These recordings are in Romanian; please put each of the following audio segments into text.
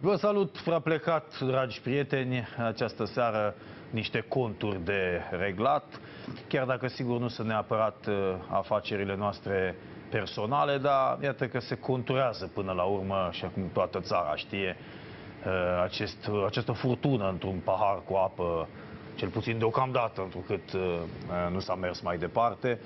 Vă salut, prea plecat, dragi prieteni, această seară niște conturi de reglat, chiar dacă sigur nu sunt neapărat afacerile noastre personale, dar iată că se conturează până la urmă, și acum toată țara știe, această furtună într-un pahar cu apă, cel puțin deocamdată, întrucât nu s-a mers mai departe.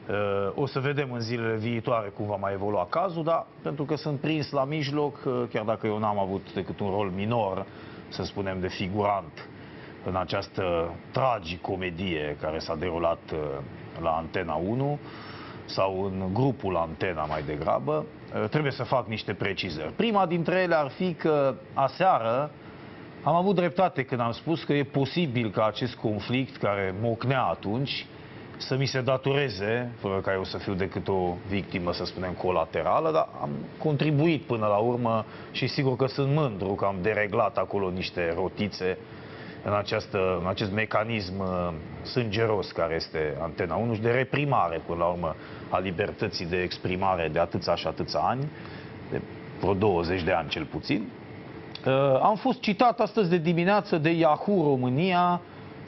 O să vedem în zilele viitoare cum va mai evolua cazul, dar pentru că sunt prins la mijloc, chiar dacă eu n-am avut decât un rol minor, să spunem, de figurant în această tragicomedie care s-a derulat la Antena 1 sau în grupul Antena mai degrabă, trebuie să fac niște precizări. Prima dintre ele ar fi că aseară am avut dreptate când am spus că e posibil ca acest conflict care mocnea atunci să mi se datoreze, fără ca eu să fiu decât o victimă, să spunem, colaterală, dar am contribuit până la urmă și sigur că sunt mândru că am dereglat acolo niște rotițe în acest mecanism sângeros care este Antena 1 și de reprimare, până la urmă, a libertății de exprimare de atâția și atâția ani, de vreo 20 de ani cel puțin. Am fost citat astăzi de dimineață de Yahoo România,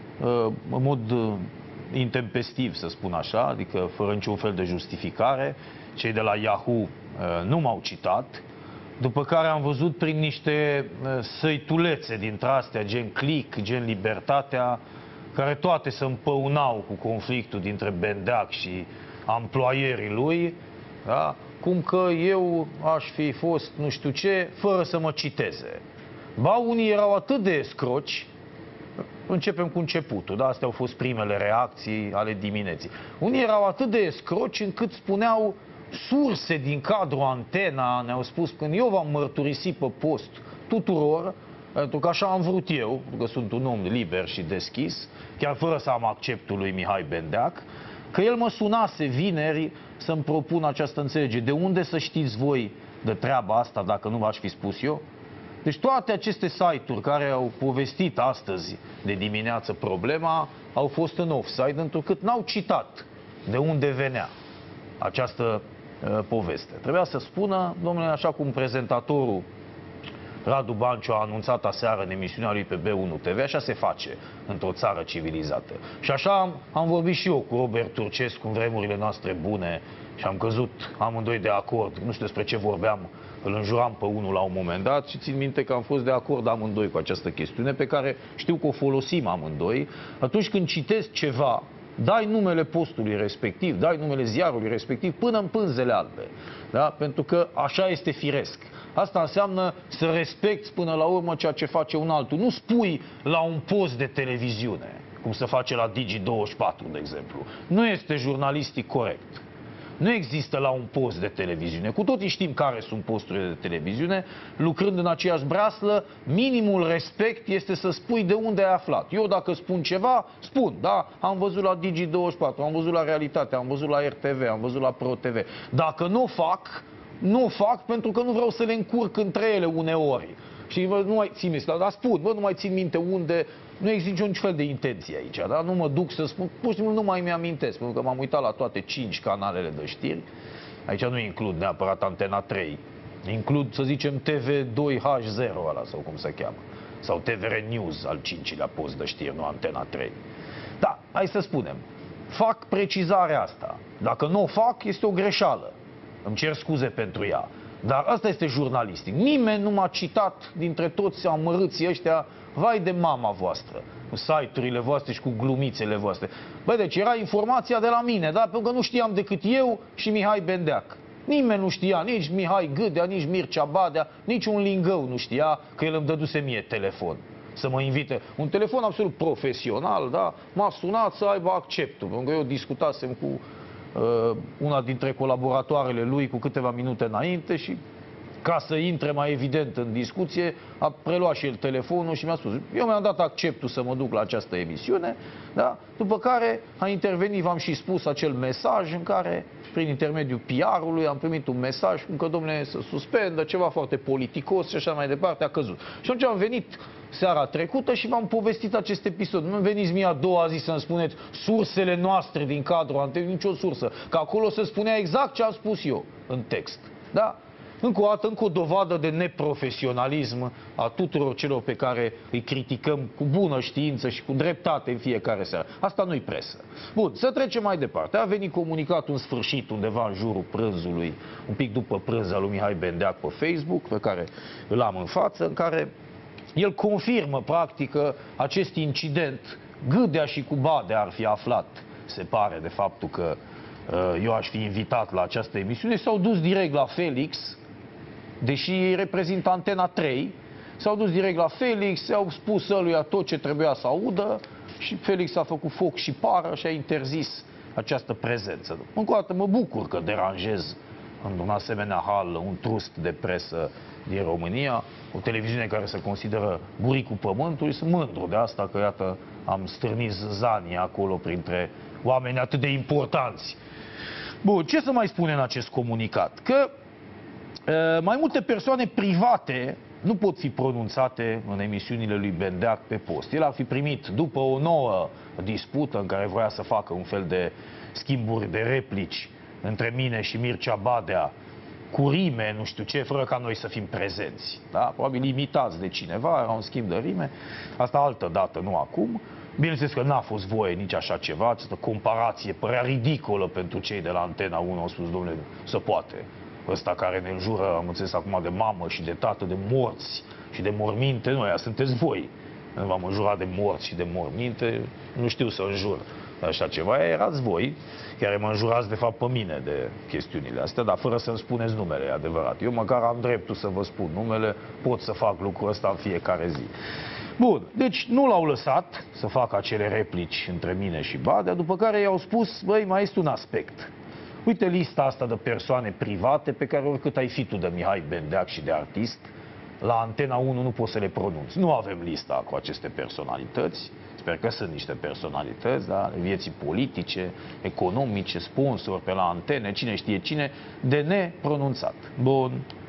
în mod intempestiv, să spun așa, adică fără niciun fel de justificare. Cei de la Yahoo nu m-au citat, după care am văzut prin niște săitulețe dintre astea, gen Click, gen Libertatea, care toate se împăunau cu conflictul dintre Bendeac și amploierii lui, da? Cum că eu aș fi fost nu știu ce, fără să mă citeze. Ba, unii erau atât de scroci. Începem cu începutul, da? Astea au fost primele reacții ale dimineții. Unii erau atât de scroci încât spuneau surse din cadrul Antena, ne-au spus, când eu v-am mărturisit pe post tuturor, pentru că așa am vrut eu, pentru că sunt un om liber și deschis, chiar fără să am acceptul lui Mihai Bendeac, că el mă sunase vineri să-mi propun această înțelegere. De unde să știți voi de treaba asta dacă nu v-aș fi spus eu? Deci toate aceste site-uri care au povestit astăzi de dimineață problema au fost în offside, întrucât n-au citat de unde venea această poveste. Trebuia să spună, domnule, așa cum prezentatorul Radu Banciu a anunțat aseară în emisiunea lui pe B1 TV, așa se face într-o țară civilizată. Și așa am vorbit și eu cu Robert Turcescu în vremurile noastre bune și am căzut amândoi de acord. Nu știu despre ce vorbeam, îl înjuram pe unul la un moment dat și țin minte că am fost de acord amândoi cu această chestiune pe care știu că o folosim amândoi. Atunci când citesc ceva, dai numele postului respectiv, dai numele ziarului respectiv până în pânzele albe. Da? Pentru că așa este firesc. Asta înseamnă să respecti până la urmă ceea ce face un altul. Nu spui la un post de televiziune, cum se face la Digi24, de exemplu. Nu este jurnalistic corect. Nu există la un post de televiziune. Cu toții știm care sunt posturile de televiziune. Lucrând în aceeași breaslă, minimul respect este să spui de unde ai aflat. Eu dacă spun ceva, spun, da, am văzut la Digi24, am văzut la Realitate, am văzut la RTV, am văzut la ProTV. Dacă nu o fac, nu o fac pentru că nu vreau să le încurc între ele uneori. Și nu mai țin minte, dar spun, nu mai țin minte unde, nu există niciun fel de intenție aici, da? Nu mă duc să spun, pur și simplu nu mai mi-amintesc, pentru că m-am uitat la toate 5 canalele de știri. Aici nu includ neapărat Antena 3, includ, să zicem, TV2H0 ăla, sau cum se cheamă, sau TVR News, al 5-lea post de știri, nu Antena 3. Da, hai să spunem, fac precizarea asta. Dacă nu o fac, este o greșeală. Îmi cer scuze pentru ea. Dar asta este jurnalistic. Nimeni nu m-a citat dintre toți amărâții ăștia, vai de mama voastră, cu site-urile voastre și cu glumițele voastre. Băi, deci era informația de la mine, da? Pentru că nu știam decât eu și Mihai Bendeac. Nimeni nu știa, nici Mihai Gâdea, nici Mircea Badea, nici un lingău nu știa că el îmi dăduse mie telefon să mă invite. Un telefon absolut profesional, da? M-a sunat să aibă acceptul, pentru că eu discutasem cu una dintre colaboratoarele lui cu câteva minute înainte și ca să intre mai evident în discuție, a preluat și el telefonul și mi-a spus, eu mi-am dat acceptul să mă duc la această emisiune, da? După care a intervenit, v-am și spus acel mesaj în care, prin intermediul PR-ului, am primit un mesaj cum că, domnule, să suspendă, ceva foarte politicos și așa mai departe, a căzut. Și atunci am venit seara trecută și v-am povestit acest episod. Nu veniți mie a doua zi să-mi spuneți sursele noastre din cadrul Antenei, nicio sursă, că acolo se spunea exact ce am spus eu în text. Da? Încă o dată, încă o dovadă de neprofesionalism a tuturor celor pe care îi criticăm cu bună știință și cu dreptate în fiecare seară. Asta nu-i presă. Bun, să trecem mai departe. A venit comunicatul în sfârșit undeva în jurul prânzului, un pic după prânz, al lui Mihai Bendeac pe Facebook, pe care îl am în față, în care el confirmă practic că acest incident, Gâdea și cu Badea ar fi aflat, se pare, de faptul că eu aș fi invitat la această emisiune, s-au dus direct la Felix, deși ei reprezintă Antena 3, s-au dus direct la Felix, i-au spus ăluia tot ce trebuia să audă și Felix a făcut foc și pară și a interzis această prezență. Încă o dată mă bucur că deranjez într-un asemenea hal un trust de presă din România, o televiziune care se consideră buricul pământului. Sunt mândru de asta că, iată, am stârnit zanii acolo printre oameni atât de importanți. Bun, ce să mai spune în acest comunicat? Că mai multe persoane private nu pot fi pronunțate în emisiunile lui Bendeac pe post. El ar fi primit, după o nouă dispută în care voia să facă un fel de schimburi de replici între mine și Mircea Badea, cu rime, nu știu ce, fără ca noi să fim prezenți. Da? Probabil imitați de cineva, era un schimb de rime. Asta altă dată, nu acum. Bineînțeles că n-a fost voie nici așa ceva, această comparație părea ridicolă pentru cei de la Antena 1, au spus, domnule, se poate. Ăsta care ne înjură, am înțeles acum, de mamă și de tată, de morți și de morminte, nu, aia sunteți voi. Nu v-am înjurat de morți și de morminte, nu știu să înjur așa ceva, aia erați voi, care mă înjurați de fapt pe mine de chestiunile astea, dar fără să-mi spuneți numele, e adevărat. Eu măcar am dreptul să vă spun numele, pot să fac lucrul ăsta în fiecare zi. Bun, deci nu l-au lăsat să facă acele replici între mine și Badea, după care i-au spus, băi, mai este un aspect. Uite lista asta de persoane private pe care oricât ai fi tu de Mihai Bendeac și de artist, la Antena 1 nu poți să le pronunți. Nu avem lista cu aceste personalități. Sper că sunt niște personalități, da, vieții politice, economice, sponsori pe la antene, cine știe cine, de nepronunțat. Bun.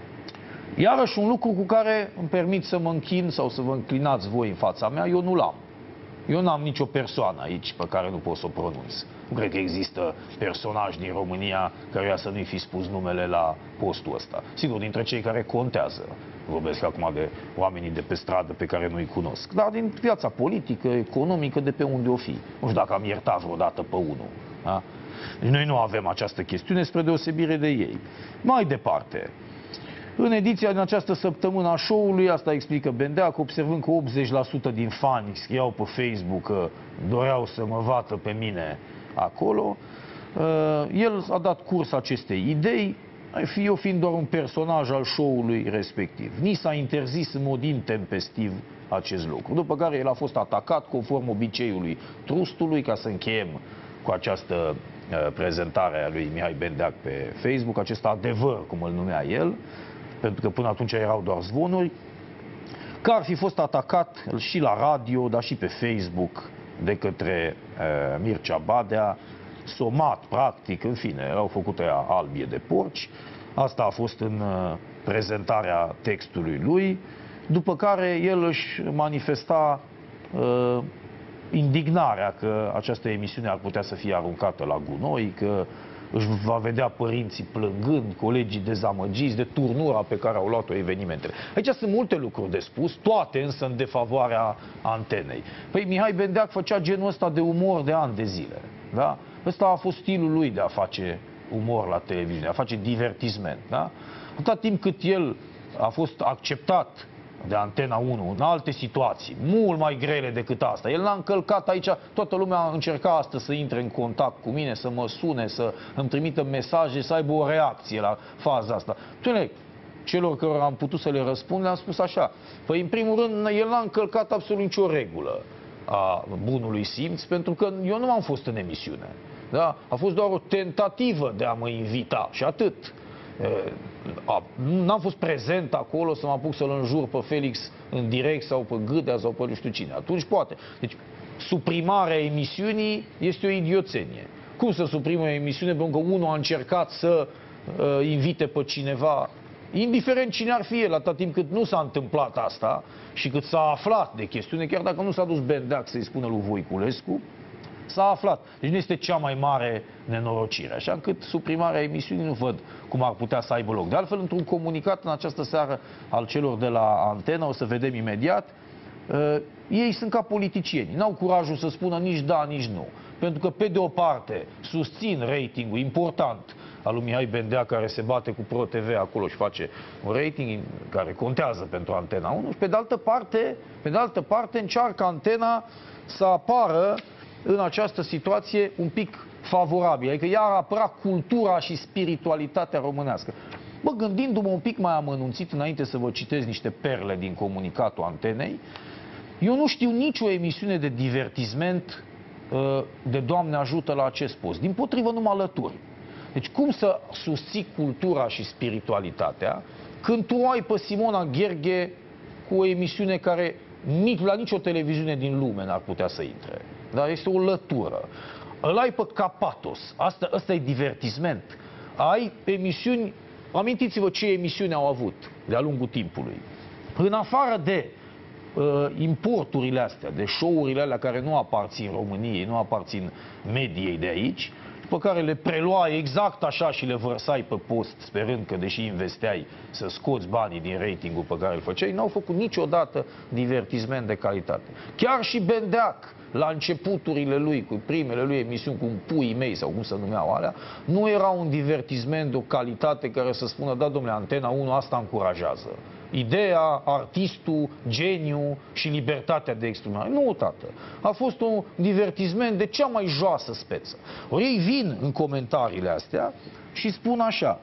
Iarăși un lucru cu care îmi permit să mă închin sau să vă înclinați voi în fața mea, eu nu l-am. Eu n-am nicio persoană aici pe care nu pot să o pronunț. Nu cred că există personaj din România căruia să nu-i fi spus numele la postul ăsta. Sigur, dintre cei care contează. Vorbesc acum de oamenii de pe stradă pe care nu-i cunosc. Dar din viața politică, economică, de pe unde o fi. Nu știu dacă am iertat vreodată pe unul. Da? Deci noi nu avem această chestiune spre deosebire de ei. Mai departe. În ediția din această săptămână a show-ului, asta explică Bendeac, observând că 80% din fani scriau pe Facebook că doreau să mă vadă pe mine acolo, el a dat curs acestei idei, eu fiind doar un personaj al show-ului respectiv. Ni s-a interzis în mod intempestiv acest lucru. După care el a fost atacat conform obiceiului trustului, ca să încheiem cu această prezentare a lui Mihai Bendeac pe Facebook, acest adevăr, cum îl numea el, pentru că până atunci erau doar zvonuri, că ar fi fost atacat și la radio, dar și pe Facebook de către Mircea Badea, somat, practic, în fine, erau făcute albie de porci. Asta a fost în prezentarea textului lui, după care el își manifesta indignarea că această emisiune ar putea să fie aruncată la gunoi, că își va vedea părinții plângând, colegii dezamăgiți de turnura pe care au luat-o evenimentele. Aici sunt multe lucruri de spus, toate însă în defavoarea antenei. Păi Mihai Bendeac făcea genul ăsta de umor de ani de zile. Da? Ăsta a fost stilul lui de a face umor la televiziune, a face divertisment. Da? Atâta timp cât el a fost acceptat de Antena 1 în alte situații, mult mai grele decât asta. El n-a încălcat aici, toată lumea încerca astăzi să intre în contact cu mine, să mă sune, să îmi trimită mesaje, să aibă o reacție la faza asta. Celor care am putut să le răspund, le-am spus așa. Păi, în primul rând, el n-a încălcat absolut nicio regulă a bunului simț, pentru că eu nu am fost în emisiune. Da? A fost doar o tentativă de a mă invita și atât. N-am fost prezent acolo să mă apuc să-l înjur pe Felix în direct sau pe Gâdea sau pe nu știu cine. Atunci poate. Deci, suprimarea emisiunii este o idioțenie. Cum să suprimă o emisiune pentru că unul a încercat să invite pe cineva, indiferent cine ar fi el, atât timp cât nu s-a întâmplat asta și cât s-a aflat de chestiune, chiar dacă nu s-a dus Bendeac să-i spună lui Voiculescu, S-a aflat. Deci nu este cea mai mare nenorocire. Așa încât suprimarea emisiunii nu văd cum ar putea să aibă loc. De altfel, într-un comunicat în această seară al celor de la Antena, o să vedem imediat, ei sunt ca politicieni. N-au curajul să spună nici da, nici nu. Pentru că, pe de o parte, susțin ratingul important al lui Mihai Bendea, care se bate cu Pro TV acolo și face un rating care contează pentru Antena 1, și pe de altă parte încearcă Antena să apară în această situație un pic favorabil. Adică ea ar apăra cultura și spiritualitatea românească. Bă, gândindu-mă un pic mai amănunțit înainte să vă citesc niște perle din comunicatul Antenei, eu nu știu nicio emisiune de divertisment de Doamne ajută la acest post. Dimpotrivă, nu mă alături. Deci cum să susții cultura și spiritualitatea când tu ai pe Simona Gherghe cu o emisiune care la nicio televiziune din lume n-ar putea să intre. Dar este o lătură. Îl ai pe Capatos. Asta e divertisment. Ai emisiuni, amintiți-vă ce emisiuni au avut de-a lungul timpului. În afară de importurile astea, de show-urile alea care nu aparțin României, nu aparțin mediei de aici, pe care le preluai exact așa și le vărsai pe post, sperând că, deși investeai, să scoți banii din ratingul pe care îl făceai, n-au făcut niciodată divertisment de calitate. Chiar și Bendeac, la începuturile lui, cu primele lui emisiuni, cu puii mei, sau cum se numeau alea, nu era un divertisment de o calitate care să spună, da, domnule, Antena 1 asta încurajează. Ideea, artistul, geniu și libertatea de exprimare. Nu, tată. A fost un divertisment de cea mai joasă speță. Ori ei vin în comentariile astea și spun așa: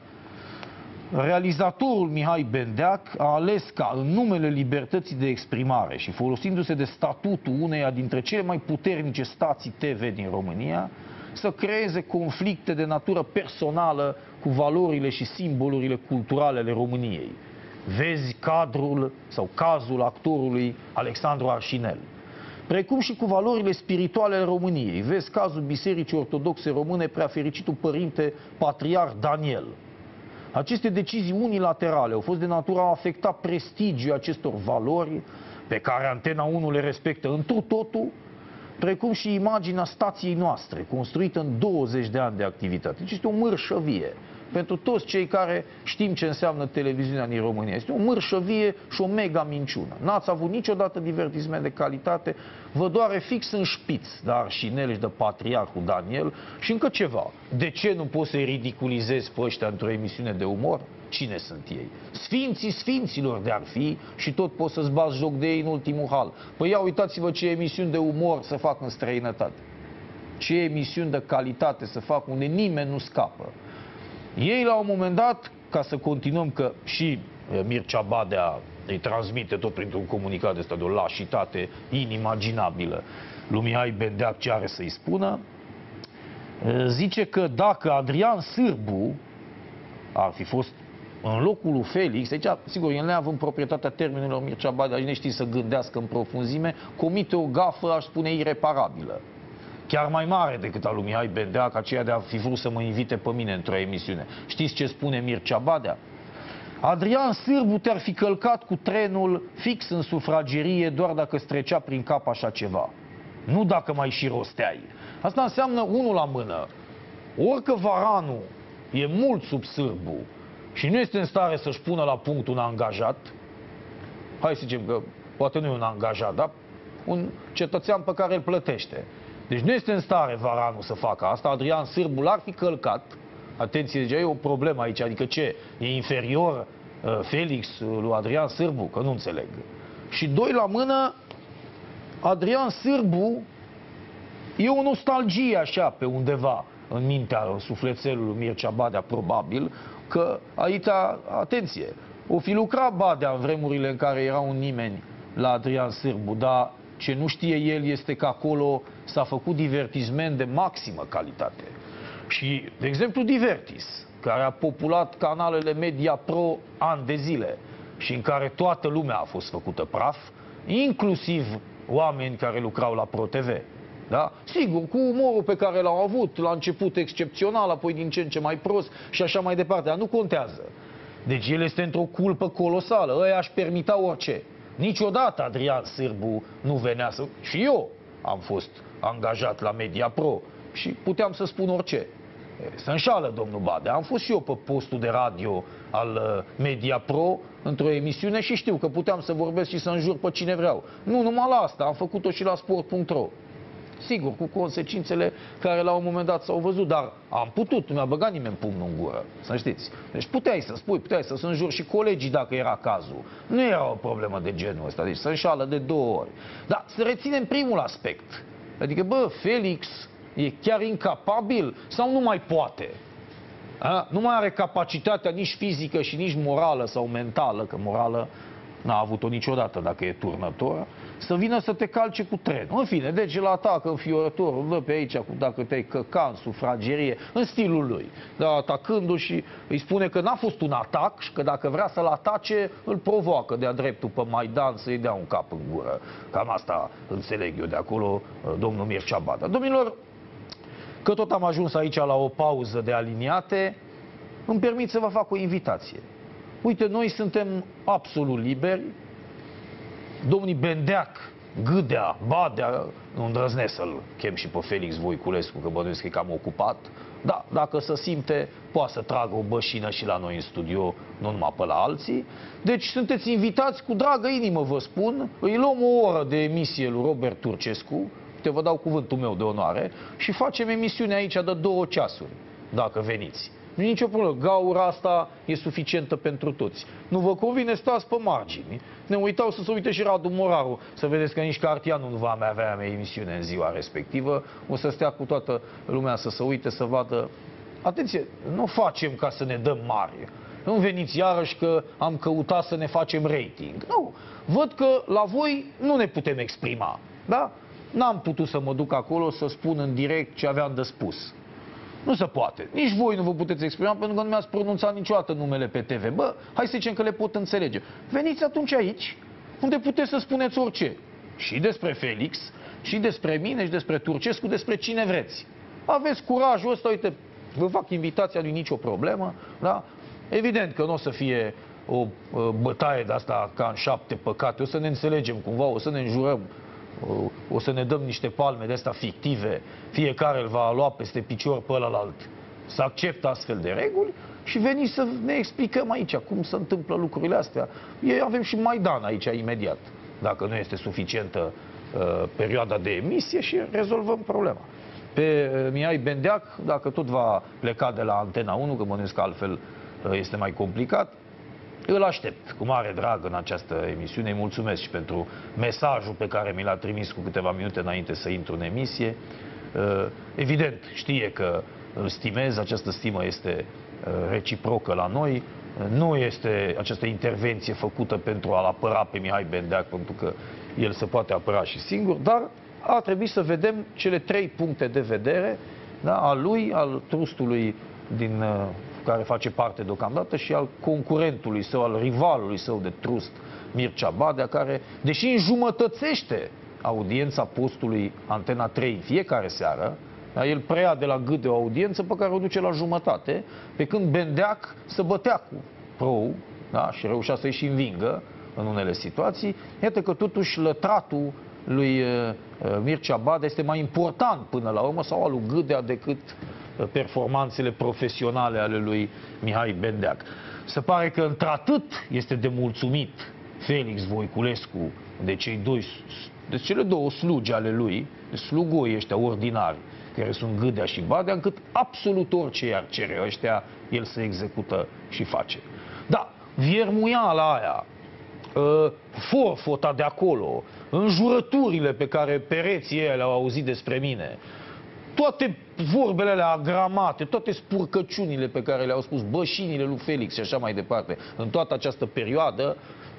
realizatorul Mihai Bendeac a ales ca, în numele libertății de exprimare și folosindu-se de statutul uneia dintre cele mai puternice stații TV din România, să creeze conflicte de natură personală cu valorile și simbolurile culturale ale României. Vezi cadrul sau cazul actorului Alexandru Arșinel. Precum și cu valorile spirituale ale României. Vezi cazul Bisericii Ortodoxe Române, preafericitul părinte patriarh Daniel. Aceste decizii unilaterale au fost de natură a afecta prestigiul acestor valori pe care Antena 1 le respectă întru totul, precum și imaginea stației noastre, construită în 20 de ani de activitate. Deci este o mărșăvie pentru toți cei care știm ce înseamnă televiziunea din România. Este o mărșăvie și o mega minciună. N-ați avut niciodată divertisment de calitate, vă doare fix în șpiț de Arșinel și de patriarhul Daniel și încă ceva. De ce nu poți să-i ridiculizezi pe ăștia într-o emisiune de umor? Cine sunt ei? Sfinții sfinților de-ar fi și tot poți să-ți bați joc de ei în ultimul hal. Păi ia uitați-vă ce emisiuni de umor să fac în străinătate. Ce emisiuni de calitate să fac unde nimeni nu scapă. Ei, la un moment dat, ca să continuăm, că și Mircea Badea îi transmite tot printr-un comunicat ăsta de o lașitate inimaginabilă lui Mihai Bendeac ce are să-i spună, zice că dacă Adrian Sârbu ar fi fost în locul lui Felix, aici, sigur, el neavând proprietatea termenilor Mircea Badea, ne știe să gândească în profunzime, comite o gafă, aș spune, ireparabilă. Chiar mai mare decât al lui Mihai Bendeac, aceea de a fi vrut să mă invite pe mine într-o emisiune. Știți ce spune Mircea Badea? Adrian Sârbu te-ar fi călcat cu trenul fix în sufragerie doar dacă strecea prin cap așa ceva. Nu dacă mai și rosteai. Asta înseamnă, unul la mână, orică Varanu e mult sub Sârbu și nu este în stare să-și pună la punct un angajat, hai să zicem că poate nu e un angajat, dar un cetățean pe care îl plătește. Deci nu este în stare Varanu să facă asta, Adrian Sârbu l-ar fi călcat. Atenție, deja e o problemă aici, adică ce? E inferior Felix lui Adrian Sârbu? Că nu înțeleg. Și doi la mână, Adrian Sârbu e o nostalgie așa pe undeva în mintea, în sufletelul lui Mircea Badea, probabil, că aici, atenție, o fi lucrat Badea în vremurile în care era un nimeni la Adrian Sârbu, dar ce nu știe el este că acolo s-a făcut divertisment de maximă calitate. Și, de exemplu, Divertis, care a populat canalele Media Pro ani de zile și în care toată lumea a fost făcută praf, inclusiv oameni care lucrau la Pro TV. Da? Sigur, cu umorul pe care l-au avut, la început excepțional, apoi din ce în ce mai prost și așa mai departe, dar nu contează. Deci el este într-o culpă colosală, ăia își permita orice. Niciodată Adrian Sârbu nu venea să... Și eu am fost angajat la Mediapro și puteam să spun orice. Se înșală domnul Badea. Am fost și eu pe postul de radio al Mediapro într-o emisiune și știu că puteam să vorbesc și să înjur pe cine vreau. Nu numai la asta, am făcut-o și la sport.ro. Sigur, cu consecințele care la un moment dat s-au văzut, dar am putut, nu mi-a băgat nimeni pumnul în gură, să știți. Deci puteai să spui, puteai să înjuri și colegii dacă era cazul. Nu era o problemă de genul ăsta, deci se înșală de 2 ori. Dar să reținem primul aspect. Adică, bă, Felix e chiar incapabil sau nu mai poate? Nu mai are capacitatea nici fizică și nici morală sau mentală, că morală n-a avut-o niciodată dacă e turnător, să vină să te calce cu trenul. În fine, deci îl atacă înfiorătorul, dă pe aici, dacă te-ai căca în sufragerie, în stilul lui. Da, atacându-l și îi spune că n-a fost un atac și că dacă vrea să-l atace, îl provoacă de-a dreptul pe Maidan să-i dea un cap în gură. Cam asta înțeleg eu de acolo, domnul Mircea Badea. Domnilor, că tot am ajuns aici la o pauză de aliniate, îmi permit să vă fac o invitație. Uite, noi suntem absolut liberi. Domnii Bendeac, Gâdea, Badea, nu îndrăznesc să-l chem și pe Felix Voiculescu, că bănuiesc că e cam ocupat. Da, dacă se simte, poate să tragă o bășină și la noi în studio, nu numai pe la alții. Deci sunteți invitați, cu dragă inimă vă spun, îi luăm o oră de emisie lui Robert Turcescu, te vă dau cuvântul meu de onoare, și facem emisiunea aici de 2 ceasuri, dacă veniți. Nu e nicio problemă. Gaura asta e suficientă pentru toți. Nu vă convine, stați pe margini. Ne uitau să se uite și Radu Moraru, să vedeți că nici Cartianu nu va mai avea emisiune în ziua respectivă. O să stea cu toată lumea să se uite, să vadă. Atenție, nu facem ca să ne dăm mari. Nu veniți iarăși că am căutat să ne facem rating. Nu. Văd că la voi nu ne putem exprima. Da? N-am putut să mă duc acolo să spun în direct ce aveam de spus. Nu se poate. Nici voi nu vă puteți exprima pentru că nu mi-ați pronunțat niciodată numele pe TV. Bă, hai să zicem că le pot înțelege. Veniți atunci aici, unde puteți să spuneți orice. Și despre Felix, și despre mine, și despre Turcescu, despre cine vreți. Aveți curajul ăsta, uite, vă fac invitația, nu-i nicio problemă, da? Evident că nu o să fie o bătaie de asta ca în 7 păcate, o să ne înțelegem cumva, o să ne înjurăm, o să ne dăm niște palme de astea fictive, fiecare îl va lua peste picior pe ălalt. Să acceptă astfel de reguli și veniți să ne explicăm aici cum se întâmplă lucrurile astea. Avem și Maidan aici imediat, dacă nu este suficientă perioada de emisie, și rezolvăm problema. Pe Mihai Bendeac, dacă tot va pleca de la Antena 1, că bănuiesc că altfel este mai complicat, îl aștept cu mare drag în această emisiune. Îi mulțumesc și pentru mesajul pe care mi l-a trimis cu câteva minute înainte să intru în emisie. Evident, știe că îl stimez, această stimă este reciprocă la noi. Nu este această intervenție făcută pentru a-l apăra pe Mihai Bendeac, pentru că el se poate apăra și singur, dar a trebuit să vedem cele 3 puncte de vedere, da, al lui, al trustului din care face parte deocamdată și al concurentului său, al rivalului său de trust, Mircea Badea, care, deși înjumătățește audiența postului Antena 3 în fiecare seară, el preia de la Gâde o audiență pe care o duce la jumătate, pe când Bendeac se bătea cu Pro-ul, da, și reușea să-i și învingă în unele situații. Iată că totuși lătratul lui Mircea Badea este mai important până la urmă, sau al lui Gâdea, decât performanțele profesionale ale lui Mihai Bendeac. Se pare că într-atât este de mulțumit Felix Voiculescu de cele 2 slugi ale lui, de slugoi ăștia ordinari, care sunt Gâdea și Badea, încât absolut orice i-ar cere ăștia, el se execută și face. Da, viermuiala aia, forfota de acolo, înjurăturile pe care pereții ei le-au auzit despre mine, toate vorbele alea agramate, toate spurcăciunile pe care le-au spus, bășinile lui Felix și așa mai departe, în toată această perioadă,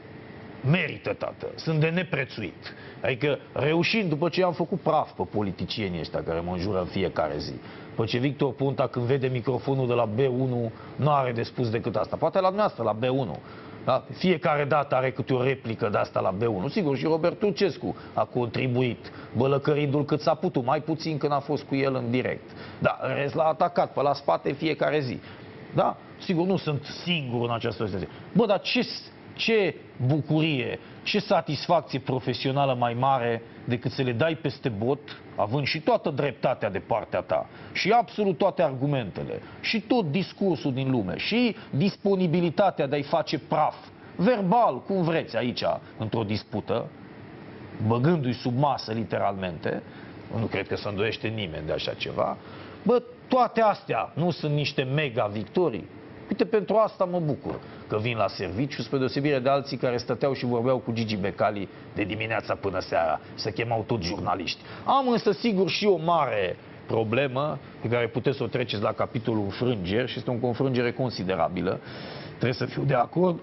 merită, tată. Sunt de neprețuit. Adică reușind, după ce am făcut praf pe politicienii ăștia care mă înjură în fiecare zi, după ce Victor Ponta, când vede microfonul de la B1, nu are de spus decât asta. Poate la dumneavoastră, la B1. Da? Fiecare dată are câte o replică de asta la B1. Sigur, și Robert Turcescu a contribuit, bălăcărindu-l cât s-a putut, mai puțin când a fost cu el în direct. Da, în rest l-a atacat pe la spate fiecare zi. Da? Sigur, nu sunt singur în această situație. Bă, dar ce bucurie, ce satisfacție profesională mai mare decât să le dai peste bot, având și toată dreptatea de partea ta, și absolut toate argumentele, și tot discursul din lume, și disponibilitatea de a-i face praf, verbal, cum vreți aici, într-o dispută, băgându-i sub masă, literalmente. Nu cred că se îndoiește nimeni de așa ceva. Bă, toate astea nu sunt niște mega victorii? Uite, pentru asta mă bucur că vin la serviciu, spre deosebire de alții care stăteau și vorbeau cu Gigi Becali de dimineața până seara. Se chemau tot jurnaliști. Am însă, sigur, și o mare problemă pe care puteți să o treceți la capitolul înfrângeri, și este o confrângere considerabilă. Trebuie să fiu de acord.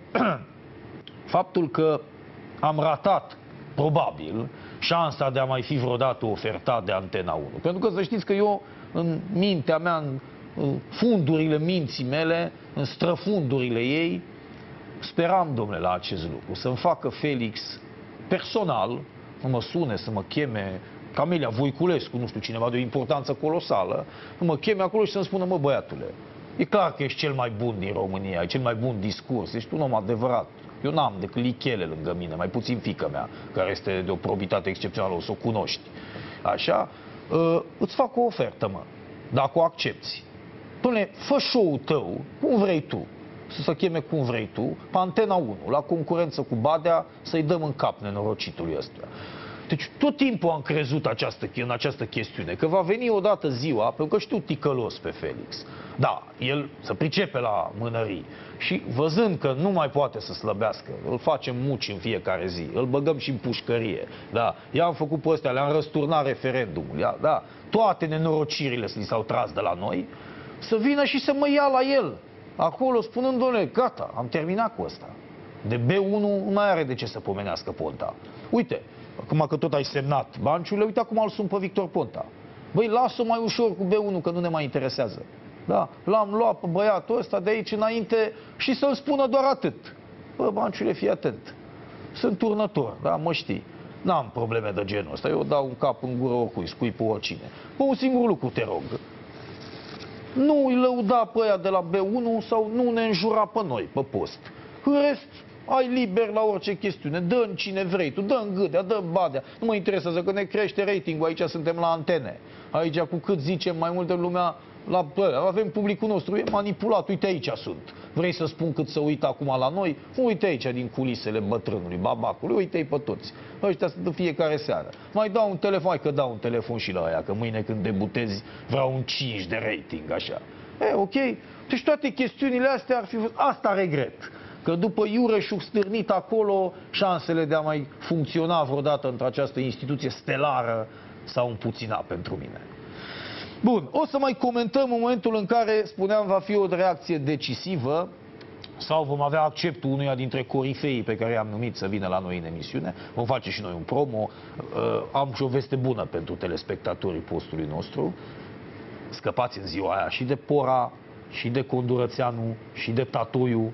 Faptul că am ratat, probabil, șansa de a mai fi vreodată ofertat de Antena 1. Pentru că să știți că eu, în mintea mea, în fundurile minții mele, în străfundurile ei, speram, domnule, la acest lucru. Să-mi facă Felix personal, să mă sune, să mă cheme, Camelia Voiculescu, nu știu, cineva de o importanță colosală, să mă cheme acolo și să-mi spună: mă, băiatule, e clar că ești cel mai bun din România, ai cel mai bun discurs, ești un om adevărat. Eu n-am decât lichele lângă mine, mai puțin fiica mea, care este de o probitate excepțională, o să o cunoști. Așa, îți fac o ofertă, mă, dacă o accepți. Dom'le, fă show-ul tău, cum vrei tu, să se cheme cum vrei tu, pe Antena 1, la concurență cu Badea, să-i dăm în cap nenorocitului ăsta. Deci tot timpul am crezut în această chestiune, că va veni odată ziua, pentru că știu ticălos pe Felix. Da, el se pricepe la mânării și văzând că nu mai poate să slăbească, îl facem muci în fiecare zi, îl băgăm și în pușcărie, da, i-am făcut pe ăstea, le-am răsturnat referendumul, da, toate nenorocirile s-au tras de la noi, să vină și să mă ia la el, acolo, spunând: dom'le, gata, am terminat cu ăsta. De B1 nu mai are de ce să pomenească Ponta. Uite, acum că tot ai semnat Banciurile, uite acum îl sun pe Victor Ponta. Băi, lasă-o mai ușor cu B1, că nu ne mai interesează. Da, l-am luat pe băiatul ăsta de aici înainte și să-l spună doar atât. Bă, Banciule, fii atent. Sunt turnător, da, mă știi. N-am probleme de genul ăsta. Eu dau un cap în gură oricui, scui pe oricine. Bă, un singur lucru te rog. Nu îi lăuda pe ăia de la B1 sau nu ne înjura pe noi, pe post. În rest, ai liber la orice chestiune, dă-n cine vrei tu, dă-n Gâdea, dă-n Badea. Nu mă interesează că ne crește ratingul, aici suntem la antene. Aici cu cât zicem mai multă lumea, avem publicul nostru, e manipulat, uite aici sunt. Vrei să spun cât să uită acum la noi? Uite aici din culisele bătrânului, babacului, uite-i pe toți. Ăștia sunt în fiecare seară. Mai dau un telefon, hai că dau un telefon și la aia, că mâine când debutezi vreau un 5 de rating, așa. Ok, deci toate chestiunile astea ar fi fost, asta regret. Că după iureșul stârnit acolo, șansele de a mai funcționa vreodată într-această instituție stelară s-au împuținat pentru mine. Bun, o să mai comentăm în momentul în care, spuneam, va fi o reacție decisivă sau vom avea acceptul unuia dintre corifeii pe care i-am numit să vină la noi în emisiune. Vom face și noi un promo. Am și o veste bună pentru telespectatorii postului nostru. Scăpați în ziua aia și de Pora, și de Condurățeanu, și de Tatoiu,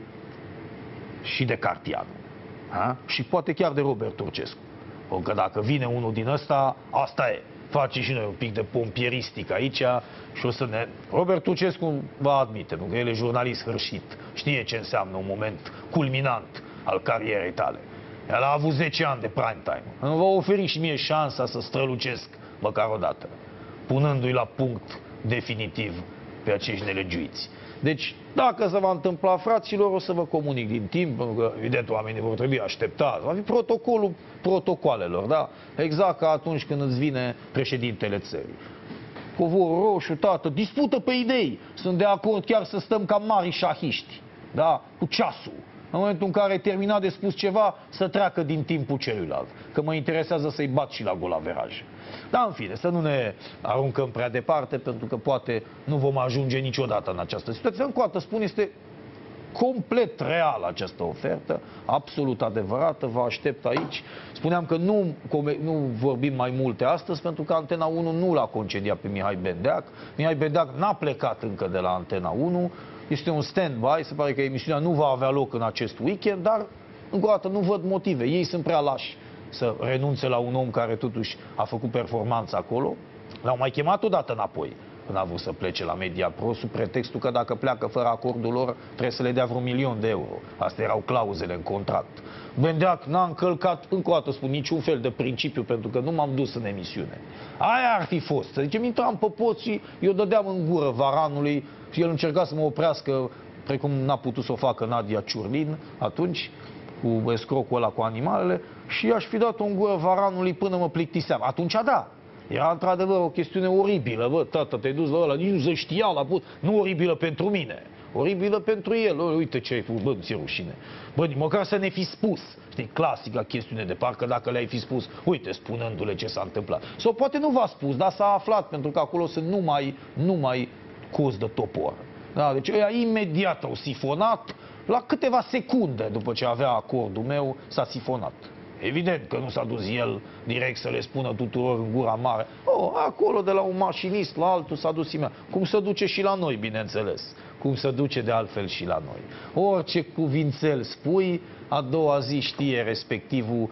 și de Cartianu. Ha? Și poate chiar de Robert Turcescu. Pentru că dacă vine unul din ăsta, asta e. Face și noi un pic de pompieristic aici și o să ne... Robert Turcescu va admite, pentru că el e jurnalist hârșit. Știe ce înseamnă un moment culminant al carierei tale. El a avut 10 ani de prime time. Îmi va oferi și mie șansa să strălucesc măcar o dată, punându-i la punct definitiv pe acești nelegiuiți. Deci, dacă se va întâmpla, fraților, o să vă comunic din timp, pentru că, evident, oamenii vor trebui așteptați. Va fi protocolul protocoalelor, da? Exact ca atunci când îți vine președintele țării. Covorul roșu, tată, dispută pe idei. Sunt de acord chiar să stăm ca mari șahiști, da? Cu ceasul. În momentul în care ai terminat de spus ceva, să treacă din timpul celuilalt. Că mă interesează să-i bat și la golaveraj. Dar, în fine, să nu ne aruncăm prea departe, pentru că poate nu vom ajunge niciodată în această situație. Încă o dată spun, este complet reală această ofertă, absolut adevărată, vă aștept aici. Spuneam că nu vorbim mai multe astăzi, pentru că Antena 1 nu l-a concediat pe Mihai Bendeac. Mihai Bendeac n-a plecat încă de la Antena 1, este un stand-by, se pare că emisiunea nu va avea loc în acest weekend, dar, încă o dată, nu văd motive. Ei sunt prea lași să renunțe la un om care totuși a făcut performanță acolo. L-au mai chemat odată înapoi. n-a vrut să plece la Mediapro, sub pretextul că dacă pleacă fără acordul lor, trebuie să le dea vreo 1.000.000 de euro. Astea erau clauzele în contract. Bendeac n-a încălcat, încă o dată spun, niciun fel de principiu, pentru că nu m-am dus în emisiune. Aia ar fi fost. Să zicem, intram pe pod și eu dădeam în gură Varanului și el încerca să mă oprească, precum n-a putut să o facă Nadia Ciurlin atunci, cu escrocul ăla cu animalele, și aș fi dat-o în gură Varanului până mă plictiseam. Atunci da. Era într-adevăr o chestiune oribilă. Bă, tată, te-ai dus la ăla, nici nu se știa la put. Nu oribilă pentru mine. Oribilă pentru el. Uite ce ai făcut, bă, ți-e rușine. Bă, măcar să ne fi spus. Știi, clasica chestiune de parcă dacă le-ai fi spus, uite, spunându-le ce s-a întâmplat. Sau poate nu v-a spus, dar s-a aflat, pentru că acolo sunt numai cozi de topor. Da, deci ăia imediat au sifonat, la câteva secunde după ce avea acordul meu, s-a sifonat. Evident că nu s-a dus el direct să le spună tuturor în gura mare. Acolo de la un mașinist la altul s-a dus imediat. Cum se duce și la noi, bineînțeles. Cum se duce de altfel și la noi. Orice cuvințel spui, a doua zi știe respectivul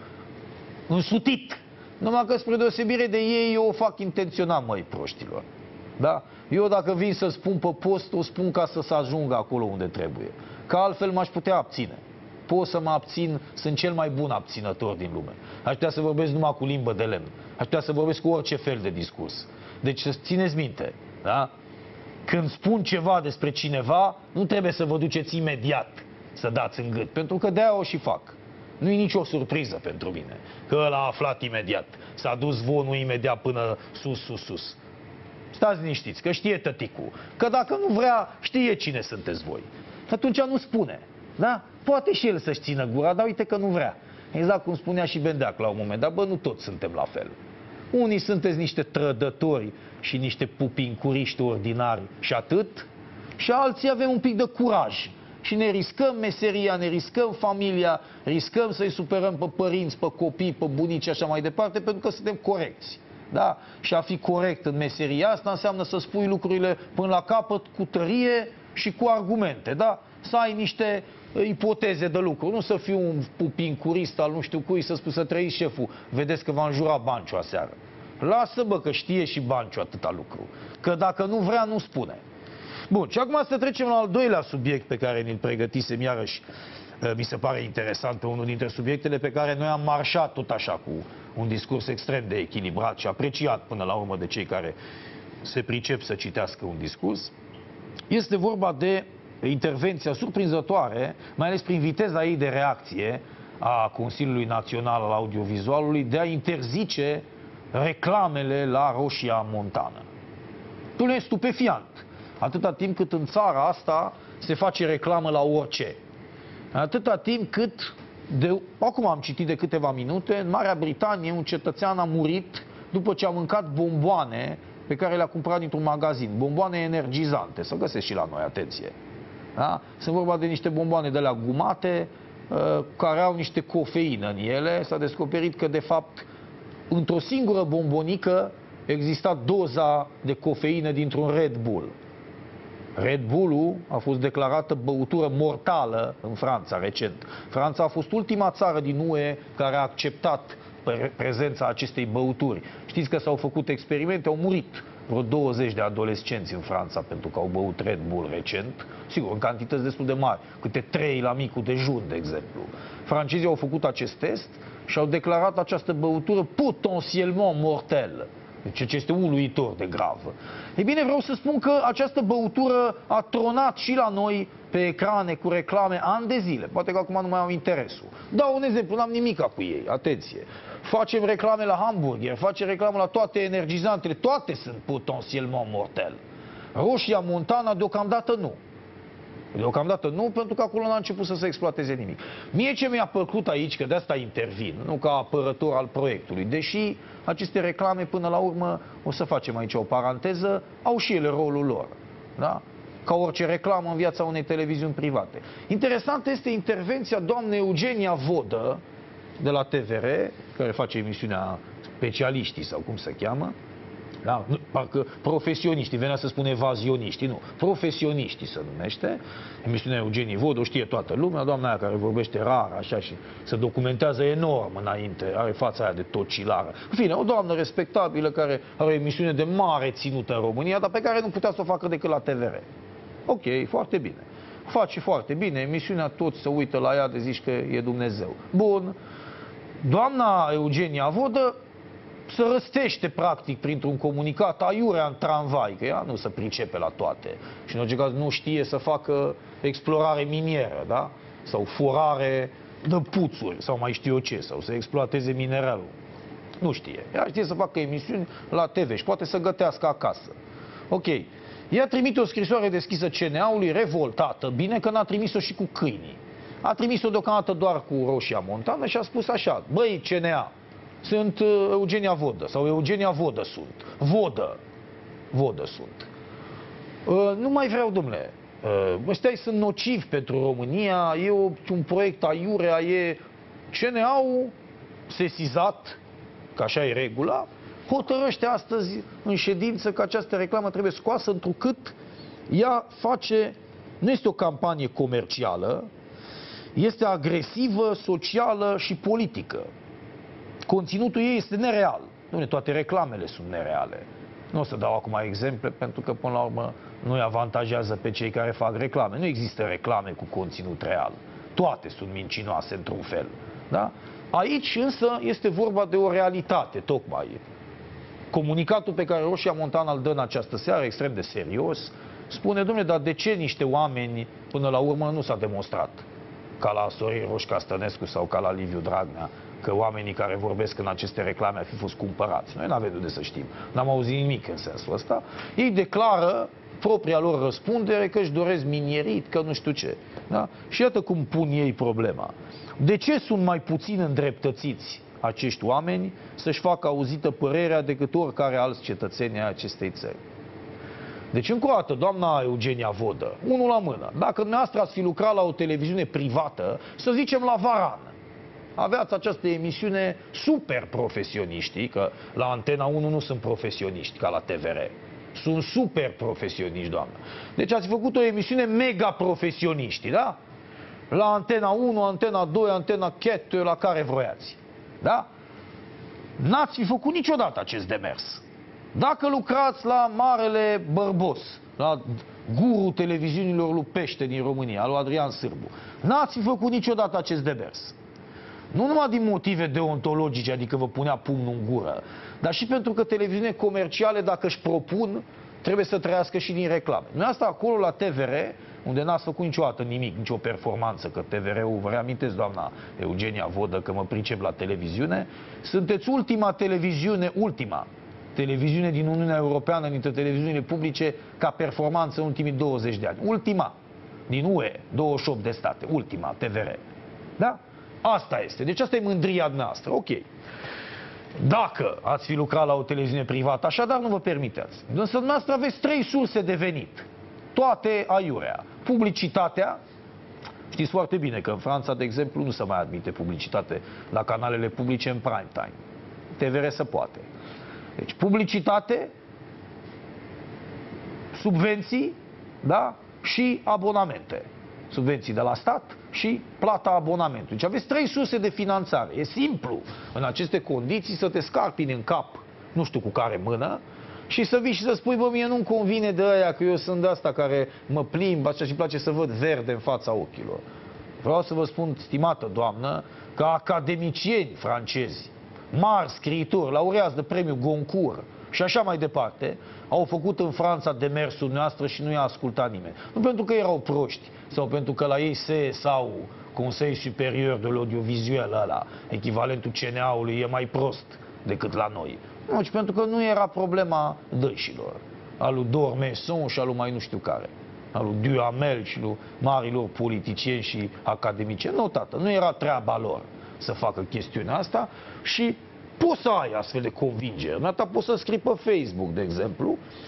însutit. Numai că spre deosebire de ei, eu o fac intenționat, măi, proștilor. Da? Eu dacă vin să spun pe post, o spun ca să se ajungă acolo unde trebuie. Că altfel m-aș putea abține. Pot să mă abțin, sunt cel mai bun abținător din lume. Aș putea să vorbesc numai cu limbă de lemn. Aș putea să vorbesc cu orice fel de discurs. Deci să țineți minte, da? Când spun ceva despre cineva, nu trebuie să vă duceți imediat să dați în gât, pentru că de-aia o și fac. Nu e nicio surpriză pentru mine, că ăla a aflat imediat. S-a dus zvonul imediat până sus. Stați liniștiți, că știe tăticul, că dacă nu vrea, știe cine sunteți voi. Atunci nu spune, da? Poate și el să-și țină gura, dar uite că nu vrea. Exact cum spunea și Bendeac la un moment dat, bă, nu toți suntem la fel. Unii sunteți niște trădători și niște pupincuriști ordinari și atât, și alții avem un pic de curaj. Și ne riscăm meseria, ne riscăm familia, riscăm să-i superăm pe părinți, pe copii, pe bunici și așa mai departe, pentru că suntem corecți. Da? Și a fi corect în meseria asta înseamnă să spui lucrurile până la capăt cu tărie și cu argumente. Da? Să ai niște ipoteze de lucru, nu să fii un pupincurist al nu știu cui, să spui să trăiți șeful. Vedeți că v-a înjurat Banciu aseară. Lasă, bă, că știe și Banciu atâta lucru. Că dacă nu vrea, nu spune. Bun, și acum să trecem la al doilea subiect pe care ni-l pregătisem, iarăși mi se pare interesant, unul dintre subiectele pe care noi am marșat tot așa cu un discurs extrem de echilibrat și apreciat până la urmă de cei care se pricep să citească un discurs. Este vorba de intervenția surprinzătoare, mai ales prin viteza ei de reacție a Consiliului Național al Audiovizualului, de a interzice reclamele la Roșia Montană. E stupefiant. Atâta timp cât în țara asta se face reclamă la orice. Atâta timp cât, acum am citit de câteva minute, în Marea Britanie un cetățean a murit după ce a mâncat bomboane pe care le-a cumpărat dintr-un magazin. Bomboane energizante, să găsesc și la noi, atenție. Da? Sunt vorba de niște bomboane de la gumate, care au niște cofeină în ele. S-a descoperit că, de fapt, într-o singură bombonică exista doza de cofeină dintr-un Red Bull. Red Bull-ul a fost declarată băutură mortală în Franța recent. Franța a fost ultima țară din UE care a acceptat prezența acestei băuturi. Știți că s-au făcut experimente, au murit vreo 20 de adolescenți în Franța pentru că au băut Red Bull recent, sigur, în cantități destul de mari, câte 3 la micul dejun, de exemplu. Francezii au făcut acest test și au declarat această băutură potențialmente mortelă. Deci ce este uluitor de gravă. Ei bine, vreau să spun că această băutură a tronat și la noi pe ecrane cu reclame ani de zile. Poate că acum nu mai au interesul. Dau un exemplu, n-am nimica cu ei, atenție. Facem reclame la hamburger, facem reclame la toate energizantele, toate sunt potențialmente mortele. Roșia Montana deocamdată nu. Deocamdată nu, pentru că acolo n-a început să se exploateze nimic. Mie ce mi-a plăcut aici, că de asta intervin, nu ca apărător al proiectului, deși aceste reclame până la urmă, o să facem aici o paranteză, au și ele rolul lor. Da? Ca orice reclamă în viața unei televiziuni private. Interesantă este intervenția doamnei Eugenia Vodă, de la TVR, care face emisiunea Specialiștii sau cum se cheamă, Da? Parcă profesioniștii, venea să spun evazioniștii, nu. Profesioniștii se numește. Emisiunea Eugenie Vodă, o știe toată lumea, doamna aia care vorbește rar, așa, și se documentează enorm înainte, are fața aia de tocilară. În fine, o doamnă respectabilă care are o emisiune de mare ținută în România, dar pe care nu putea să o facă decât la TVR. Ok, foarte bine. Face foarte bine, emisiunea toți se uită la ea de zici că e Dumnezeu. Bun. Doamna Eugenia Vodă se răstește practic printr-un comunicat aiurea în tramvai, că ea nu se pricepe la toate. Și în orice caz nu știe să facă explorare minieră, da? Sau forare de puțuri, sau mai știu eu ce, sau să exploateze mineralul. Nu știe. Ea știe să facă emisiuni la TV și poate să gătească acasă. Ok. Ea trimite o scrisoare deschisă CNA-ului, revoltată, bine că n-a trimis-o și cu câinii. A trimis-o deocamdată doar cu Roșia Montană și a spus așa: băi, CNA, sunt Eugenia Vodă, sau Eugenia Vodă sunt. Vodă sunt. Nu mai vreau, domnule. Ăștia sunt nocivi pentru România, e un proiect aiurea, e CNA-ul sesizat, că așa e regula, hotărăște astăzi în ședință că această reclamă trebuie scoasă, întrucât ea face, nu este o campanie comercială, este agresivă, socială și politică. Conținutul ei este nereal. Nu, toate reclamele sunt nereale. Nu o să dau acum exemple, pentru că până la urmă nu îi avantajează pe cei care fac reclame. Nu există reclame cu conținut real. Toate sunt mincinoase într-un fel. Da? Aici însă este vorba de o realitate, tocmai. Comunicatul pe care Roșia Montană îl dă în această seară, extrem de serios, spune: dom'le, dar de ce niște oameni până la urmă nu s-a demonstrat, ca la Sorin Roșca Stănescu sau ca la Liviu Dragnea, că oamenii care vorbesc în aceste reclame ar fi fost cumpărați? Noi n-avem de să știm. N-am auzit nimic în sensul ăsta. Ei declară propria lor răspundere că își doresc minierit, că nu știu ce. Da? Și iată cum pun ei problema. De ce sunt mai puțin îndreptățiți acești oameni să-și facă auzită părerea decât oricare alți cetățeni ai acestei țări? Deci, încă o dată, doamna Eugenia Vodă, unul la mână, dacă dumneavoastră ați fi lucrat la o televiziune privată, să zicem la Varan, aveați această emisiune super profesioniști, că la Antena 1 nu sunt profesioniști ca la TVR. Sunt super profesioniști, doamnă. Deci ați făcut o emisiune mega profesioniști, da? La Antena 1, Antena 2, Antena 4, la care vroiați. Da? N-ați fi făcut niciodată acest demers. Dacă lucrați la Marele Bărbos, la guru televiziunilor lui Pește din România, lui Adrian Sârbu, n-ați fi făcut niciodată acest demers. Nu numai din motive deontologice, adică vă punea pumnul în gură, dar și pentru că televiziune comerciale, dacă își propun, trebuie să trăiască și din reclame. Noi asta acolo la TVR, unde n-ați făcut niciodată nimic, nicio performanță, că TVR-ul, vă reamintesc, doamna Eugenia Vodă, că mă pricep la televiziune, sunteți ultima televiziune din Uniunea Europeană, dintre televiziunile publice, ca performanță în ultimii 20 de ani. Ultima din UE, 28 de state, ultima, TVR. Da? Asta este. Deci asta e mândria noastră. Ok. Dacă ați fi lucrat la o televiziune privată, așadar nu vă permiteați. Însă dumneavoastră aveți 3 surse de venit. Toate aiurea. Publicitatea. Știți foarte bine că în Franța, de exemplu, nu se mai admite publicitate la canalele publice în prime time. TVR se poate. Deci publicitate, subvenții, da? Și abonamente. Subvenții de la stat și plata abonamentului. Deci aveți 3 surse de finanțare. E simplu în aceste condiții să te scarpini în cap, nu știu cu care mână, și să vii și să spui: bă, mie nu-mi convine de aia, că eu sunt de asta care mă plimb, așa, și place să văd verde în fața ochilor. Vreau să vă spun, stimată doamnă, că academicieni francezi, mari scriitori, laureați de premiul Goncourt și așa mai departe, au făcut în Franța demersul noastră și nu i-a ascultat nimeni. Nu pentru că erau proști sau pentru că la ei sau Consiliul Superior de l'Audiovisuel, ăla, echivalentul CNA-ului, e mai prost decât la noi. Nu, ci pentru că nu era problema dânșilor, a lui Dormeson și a lui mai nu știu care, a lui Duhamel și lui marilor politicieni și academicieni. Nu, tată, nu era treaba lor să facă chestiunea asta și poți să ai astfel de convingeri. Ta poți să scrii pe Facebook, de exemplu,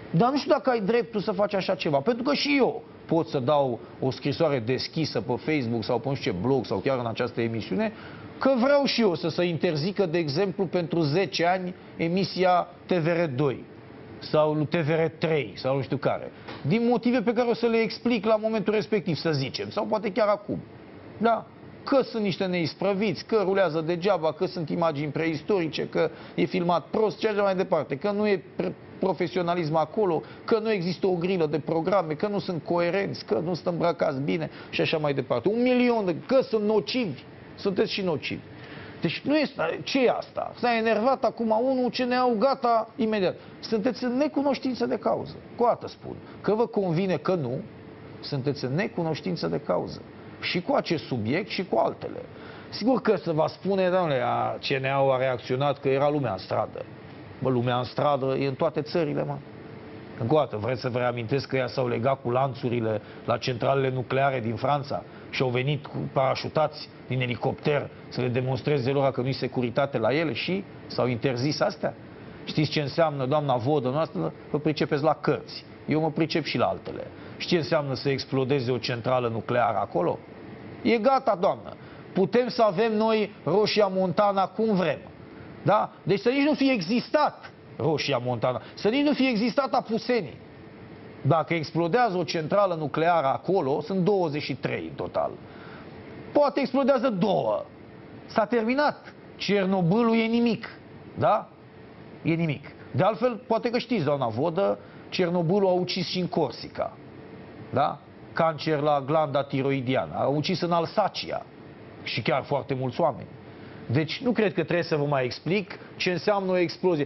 Dar nu știu dacă ai dreptul să faci așa ceva, pentru că și eu pot să dau o scrisoare deschisă pe Facebook sau pe nu știu ce blog sau chiar în această emisiune, că vreau și eu să se interzică, de exemplu, pentru 10 ani emisia TVR2 sau TVR3 sau nu știu care, din motive pe care o să le explic la momentul respectiv, să zicem, sau poate chiar acum. Da? Că sunt niște neisprăviți, că rulează degeaba, că sunt imagini preistorice, că e filmat prost și așa mai departe, că nu e profesionalism acolo, că nu există o grilă de programe, că nu sunt coerenți, că nu sunt îmbrăcați bine și așa mai departe. 1 milion de... că sunt nocivi. Sunteți și nocivi. Deci nu este... ce e asta? S-a enervat acum unul, CNA-ul, gata, imediat. Sunteți în necunoștință de cauză. Cu atât spun. Că vă convine că nu, sunteți în necunoștință de cauză. Și cu acest subiect și cu altele. Sigur că se va spune, doamne, CNA-ul a reacționat că era lumea în stradă. Bă, lumea în stradă e în toate țările, mă. Încă o dată, vreți să vă reamintesc că ea s-au legat cu lanțurile la centralele nucleare din Franța și au venit cu parașutați din elicopter să le demonstreze lor că nu-i securitate la ele și s-au interzis astea? Știți ce înseamnă, doamna Vodă noastră? Vă pricepeți la cărți. Eu mă pricep și la altele. Și ce înseamnă să explodeze o centrală nucleară acolo? E gata, doamnă. Putem să avem noi Roșia Montana cum vrem. Da? Deci să nici nu fie existat Roșia Montana, să nici nu fie existat Apusenii. Dacă explodează o centrală nucleară acolo, sunt 23 în total. Poate explodează 2. S-a terminat. Cernobâlul e nimic. Da? E nimic. De altfel, poate că știți, doamna Vodă, Cernobâlul a ucis și în Corsica. Da? Cancer la glanda tiroidiană. A ucis în Alsacia. Și chiar foarte mulți oameni. Deci nu cred că trebuie să vă mai explic ce înseamnă o explozie.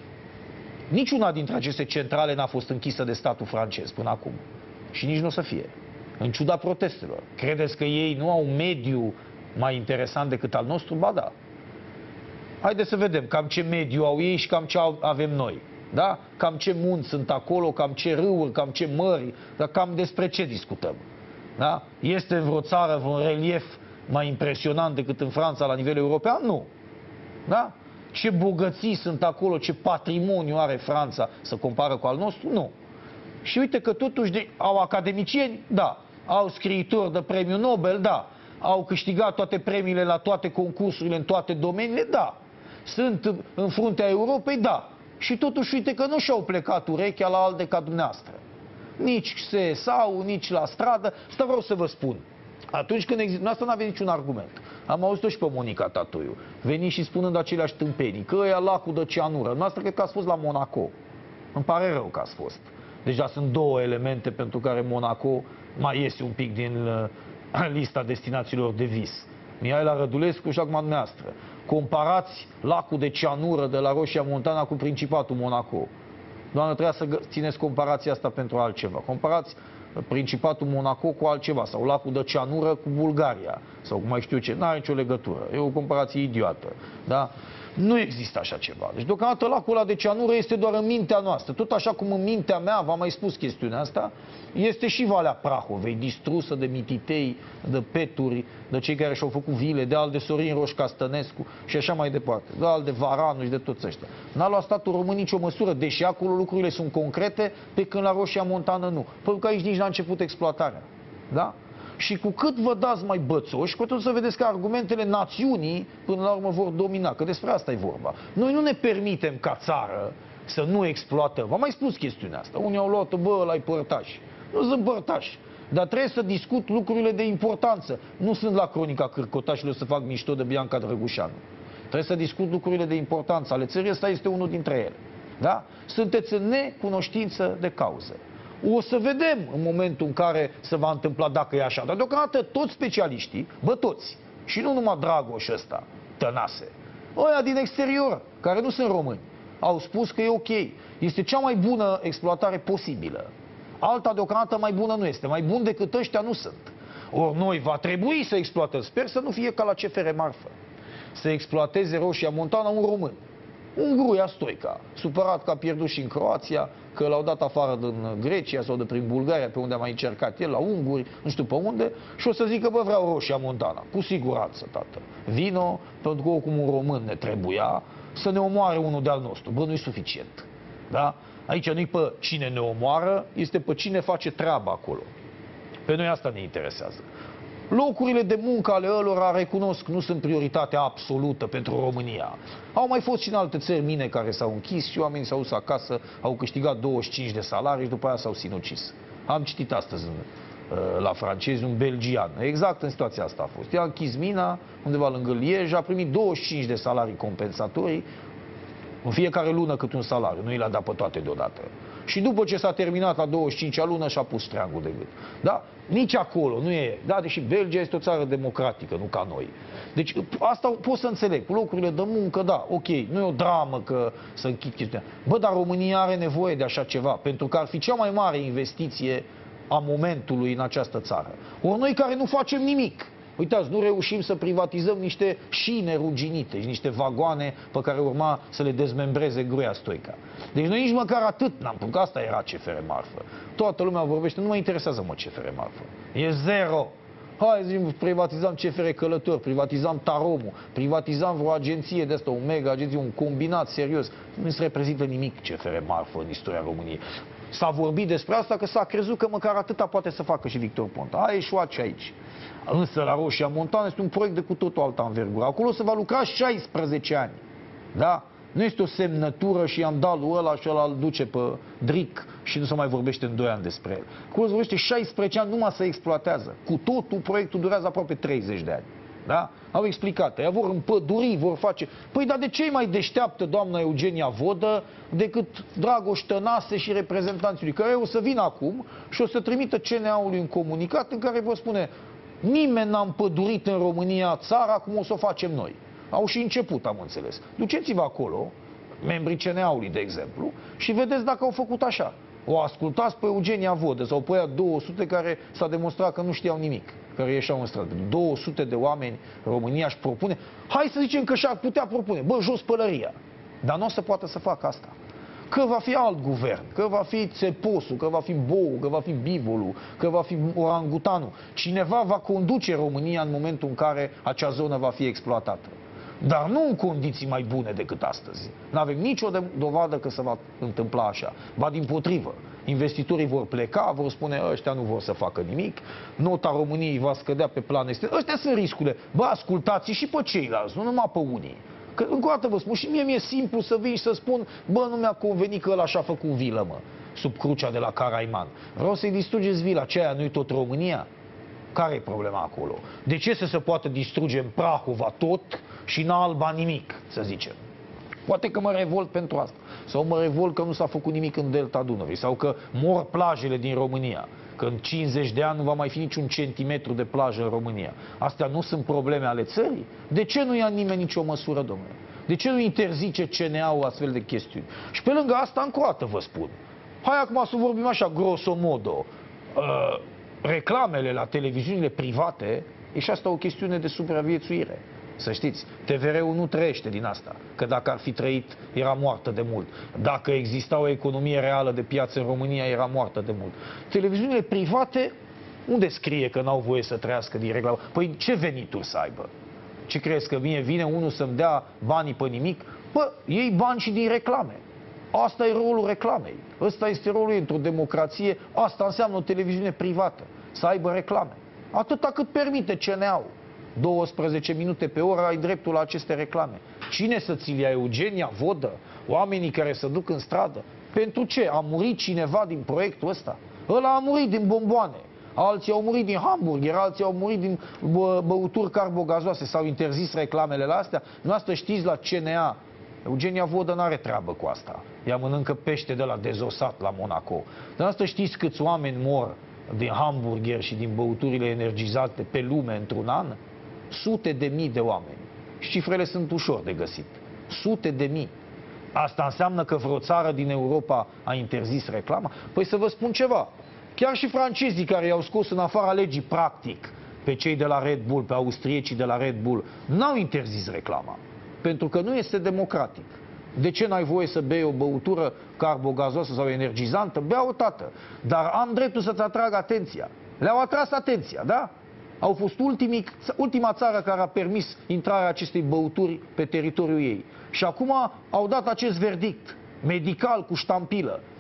Niciuna dintre aceste centrale n-a fost închisă de statul francez până acum. Și nici nu o să fie. În ciuda protestelor. Credeți că ei nu au un mediu mai interesant decât al nostru? Ba da. Haideți să vedem cam ce mediu au ei și cam ce avem noi. Da? Cam ce munți sunt acolo, cam ce râuri, cam ce mări, dar cam despre ce discutăm. Da? Este în vreo țară vreun relief mai impresionant decât în Franța la nivel european? Nu. Da? Ce bogății sunt acolo, ce patrimoniu are Franța să compară cu al nostru? Nu. Și uite că totuși au academicieni? Da. Au scriitori de premiu Nobel? Da. Au câștigat toate premiile la toate concursurile, în toate domeniile? Da. Sunt în fruntea Europei? Da. Și totuși uite că nu și-au plecat urechea la ALDE ca dumneavoastră. Nici CSA-ul, nici la stradă. Asta vreau să vă spun. Atunci când există, asta nu aveți niciun argument. Am auzit-o și pe Monica Tatoiu. Veni și spunând aceleași tâmpenii, că ăia lacul de cianură. Noastră cred că ați fost la Monaco. Îmi pare rău că ați fost. Deja sunt 2 elemente pentru care Monaco mai iese un pic din lista destinațiilor de vis. Mihaela Rădulescu și acum dumneavoastră. Comparați lacul de cianură de la Roșia Montana cu Principatul Monaco. Doamne, trebuia să țineți comparația asta pentru altceva. Comparați Principatul Monaco cu altceva, sau lacul de cianură cu Bulgaria, sau cu mai știu ce, n-are nicio legătură. E o comparație idiotă. Da? Nu există așa ceva. Deci deocamdată lacul ăla de cianură este doar în mintea noastră. Tot așa cum în mintea mea, v-am mai spus chestiunea asta, este și Valea Prahovei, distrusă de mititei, de peturi, de cei care și-au făcut vile, de al de Sorin Roșca Stănescu și așa mai departe, de al de Varanu și de toți ăștia. N-a luat statul român nicio măsură, deși acolo lucrurile sunt concrete, pe când la Roșia Montană nu. Pentru că aici nici n-a început exploatarea. Da? Și cu cât vă dați mai bățoși, cu atât să vedeți că argumentele națiunii până la urmă vor domina, că despre asta e vorba. Noi nu ne permitem ca țară să nu exploatăm. V-am mai spus chestiunea asta. Unii au luat, bă, ăla-i părtași. Nu sunt părtași. Dar trebuie să discut lucrurile de importanță. Nu sunt la cronica cârcotașilor să fac mișto de Bianca Drăgușanu. Trebuie să discut lucrurile de importanță ale țării. Ăsta este unul dintre ele. Da? Sunteți în necunoștință de cauză. O să vedem în momentul în care se va întâmpla dacă e așa. Dar deocamdată toți specialiștii, bă toți, și nu numai Dragoș ăsta, Tănase, ăia din exterior, care nu sunt români, au spus că e ok. Este cea mai bună exploatare posibilă. Alta deocamdată mai bună nu este. Mai bun decât ăștia nu sunt. Ori noi va trebui să exploatăm. Sper să nu fie ca la CFR Marfă. Să exploateze Roșia Montana un român. Un Gruia Stoica, supărat că a pierdut și în Croația, că l-au dat afară din Grecia sau de prin Bulgaria, pe unde a mai încercat el, la unguri, nu știu pe unde, și o să zică, bă, vreau Roșia Montana. Cu siguranță, tată. Vino, pentru că oricum un român ne trebuia, să ne omoare unul de-al nostru. Bă, nu-i suficient. Da? Aici nu-i pe cine ne omoară, este pe cine face treaba acolo. Pe noi asta ne interesează. Locurile de muncă ale ălora, recunosc, nu sunt prioritatea absolută pentru România. Au mai fost și în alte țări mine care s-au închis și oamenii s-au dus acasă, au câștigat 25 de salarii și după aia s-au sinucis. Am citit astăzi la francezi un belgian. Exact în situația asta a fost. I-a închis mina undeva lângă Liege, a primit 25 de salarii compensatorii, în fiecare lună cât un salariu, nu i l-a dat pe toate deodată. Și după ce s-a terminat la 25-a lună și-a pus treangul de gât. Da? Nici acolo nu e. Da, deși Belgia este o țară democratică, nu ca noi. Deci asta pot să înțeleg. Locurile de muncă, da, ok, nu e o dramă că să închid chestia. Bă, dar România are nevoie de așa ceva, pentru că ar fi cea mai mare investiție a momentului în această țară. Ori noi care nu facem nimic. Uitați, nu reușim să privatizăm niște șine ruginite și niște vagoane pe care urma să le dezmembreze Gruia Stoica. Deci noi nici măcar atât n-am putut, că asta era CFR Marfă. Toată lumea vorbește, nu mă interesează, mă, CFR Marfă. E zero. Hai, zicem, privatizam CFR Călători, privatizam Taromul, privatizam vreo agenție de asta, o mega agenție, un combinat serios. Nu se reprezintă nimic CFR Marfă în istoria României. S-a vorbit despre asta că s-a crezut că măcar atâta poate să facă și Victor Ponta. A ieșuat și aici. Însă la Roșia Montană este un proiect de cu totul altă învergură. Acolo se va lucra 16 ani. Da? Nu este o semnătură și i-am dat lui ăla și ăla îl duce pe dric și nu se mai vorbește în 2 ani despre el. Acolo se vorbește 16 ani, numai se exploatează. Cu totul, proiectul durează aproape 30 de ani. Da? Au explicat. Ea vor împăduri, vor face... Păi, dar de ce e mai deșteaptă doamna Eugenia Vodă decât Dragoș Tănase și reprezentanții lui, care o să vină acum și o să trimită CNA-ului un comunicat în care vă spune: nimeni n-a împădurit în România țara cum o să o facem noi. Au și început, am înțeles. Duceți-vă acolo, membrii CNA-ului, de exemplu, și vedeți dacă au făcut așa. O ascultați pe Eugenia Vodă sau pe aia 200 care s-a demonstrat că nu știau nimic, care ieșeau în stradă. 200 de oameni, România își propune. Hai să zicem că și-ar putea propune. Bă, jos pălăria. Dar nu o să poată să facă asta. Că va fi alt guvern, că va fi Țeposul, că va fi Bou, că va fi Bivolu, că va fi Orangutanul. Cineva va conduce România în momentul în care acea zonă va fi exploatată. Dar nu în condiții mai bune decât astăzi. Nu avem nicio dovadă că se va întâmpla așa. Ba dimpotrivă. Investitorii vor pleca, vor spune: ăștia nu vor să facă nimic, nota României va scădea pe plan extern. Ăștia sunt riscurile. Bă, ascultați și pe ceilalți, nu numai pe unii. Că, încă o dată vă spun, și mie mi-e simplu să vin și să spun: bă, nu mi-a convenit că ăla și-a făcut vilă, mă, sub crucea de la Caraiman. Vreau să-i distrugeți vila, aceea nu-i tot România? Care e problema acolo? De ce să se poată distruge în Prahova tot și în Alba nimic, să zicem? Poate că mă revolt pentru asta. Sau mă revolt că nu s-a făcut nimic în Delta Dunării. Sau că mor plajele din România. Că în 50 de ani nu va mai fi niciun centimetru de plajă în România. Astea nu sunt probleme ale țării? De ce nu ia nimeni nicio măsură, domnule? De ce nu interzice CNA-ul astfel de chestiuni? Și pe lângă asta, încă o dată vă spun. Hai acum să vorbim așa, grosomodo. Reclamele la televiziunile private e și asta o chestiune de supraviețuire. Să știți, TVR-ul nu trăiește din asta, că dacă ar fi trăit, era moartă de mult. Dacă exista o economie reală de piață în România, era moartă de mult. Televiziunile private, unde scrie că n-au voie să trăiască din reclamă? Păi ce venituri să aibă? Ce crezi, că vine unul să-mi dea banii pe nimic? Bă, iei bani și din reclame. Asta e rolul reclamei. Ăsta este rolul ei într-o democrație. Asta înseamnă o televiziune privată, să aibă reclame. Atâta cât permite CNA-ul. 12 minute pe oră ai dreptul la aceste reclame. Cine să ți-l ia? Eugenia Vodă? Oamenii care se duc în stradă? Pentru ce? A murit cineva din proiectul ăsta? Ăla a murit din bomboane. Alții au murit din hamburger, alții au murit din băuturi carbogazoase. S-au interzis reclamele la astea. Noastră știți, la CNA, Eugenia Vodă n-are treabă cu asta. Ea mănâncă pește de la dezosat la Monaco. Noastră știți câți oameni mor din hamburger și din băuturile energizate pe lume într-un an? Sute de mii de oameni. Și cifrele sunt ușor de găsit. Sute de mii. Asta înseamnă că vreo țară din Europa a interzis reclama? Păi să vă spun ceva. Chiar și francezii care i-au scos în afara legii practic pe cei de la Red Bull, pe austriecii de la Red Bull, n-au interzis reclama. Pentru că nu este democratic. De ce n-ai voie să bei o băutură carbogazoasă sau energizantă? Bea-o, tată. Dar am dreptul să-ți atrag atenția. Le-au atras atenția, da? Au fost ultima țară care a permis intrarea acestei băuturi pe teritoriul ei. Și acum au dat acest verdict medical cu ștampilă.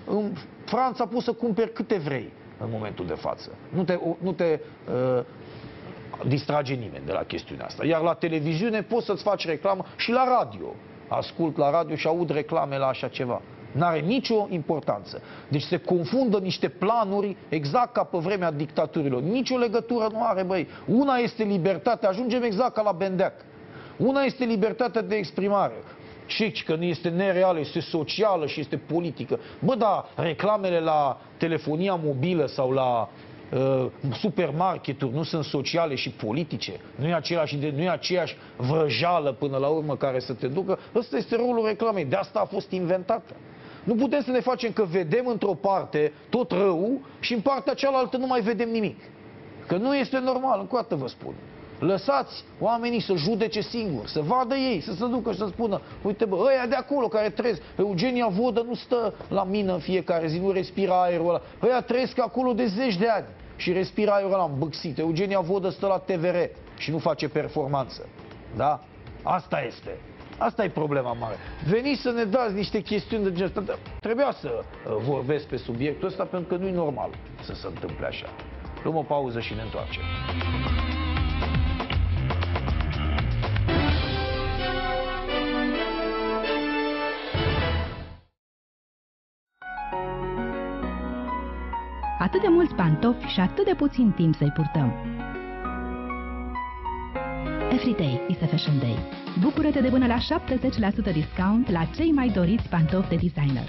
În Franța poți să cumperi câte vrei în momentul de față. Nu te distrage nimeni de la chestiunea asta. Iar la televiziune poți să-ți faci reclamă și la radio. Ascult la radio și aud reclame la așa ceva. N-are nicio importanță. Deci se confundă niște planuri exact ca pe vremea dictaturilor. Nicio legătură nu are, băi. Una este libertatea, ajungem exact ca la Bendeac. Una este libertatea de exprimare. Și că nu este nereală, este socială și este politică. Bă, da, reclamele la telefonia mobilă sau la supermarketuri nu sunt sociale și politice? Nu e aceeași vrăjală până la urmă care să te ducă? Ăsta este rolul reclamei. De asta a fost inventată. Nu putem să ne facem că vedem într-o parte tot rău și în partea cealaltă nu mai vedem nimic. Că nu este normal, încă o dată vă spun. Lăsați oamenii să judece singuri, să vadă ei, să se ducă și să spună: uite bă, ăia de acolo care trăiesc, Eugenia Vodă nu stă la mină în fiecare zi, nu respiră aerul ăla, ăia trăiesc acolo de zeci de ani și respiră aerul ăla îmbâxit. Eugenia Vodă stă la TVR și nu face performanță. Da? Asta este. Asta e problema mare. Veniți să ne dați niște chestiuni de genul ăsta. Trebuia să vorbesc pe subiectul ăsta pentru că nu e normal să se întâmple așa. Luăm o pauză și ne întoarcem. Atât de mulți pantofi și atât de puțin timp să-i purtăm. Every day is a fashion day. Bucură-te de până la 70% discount la cei mai doriți pantofi de designer.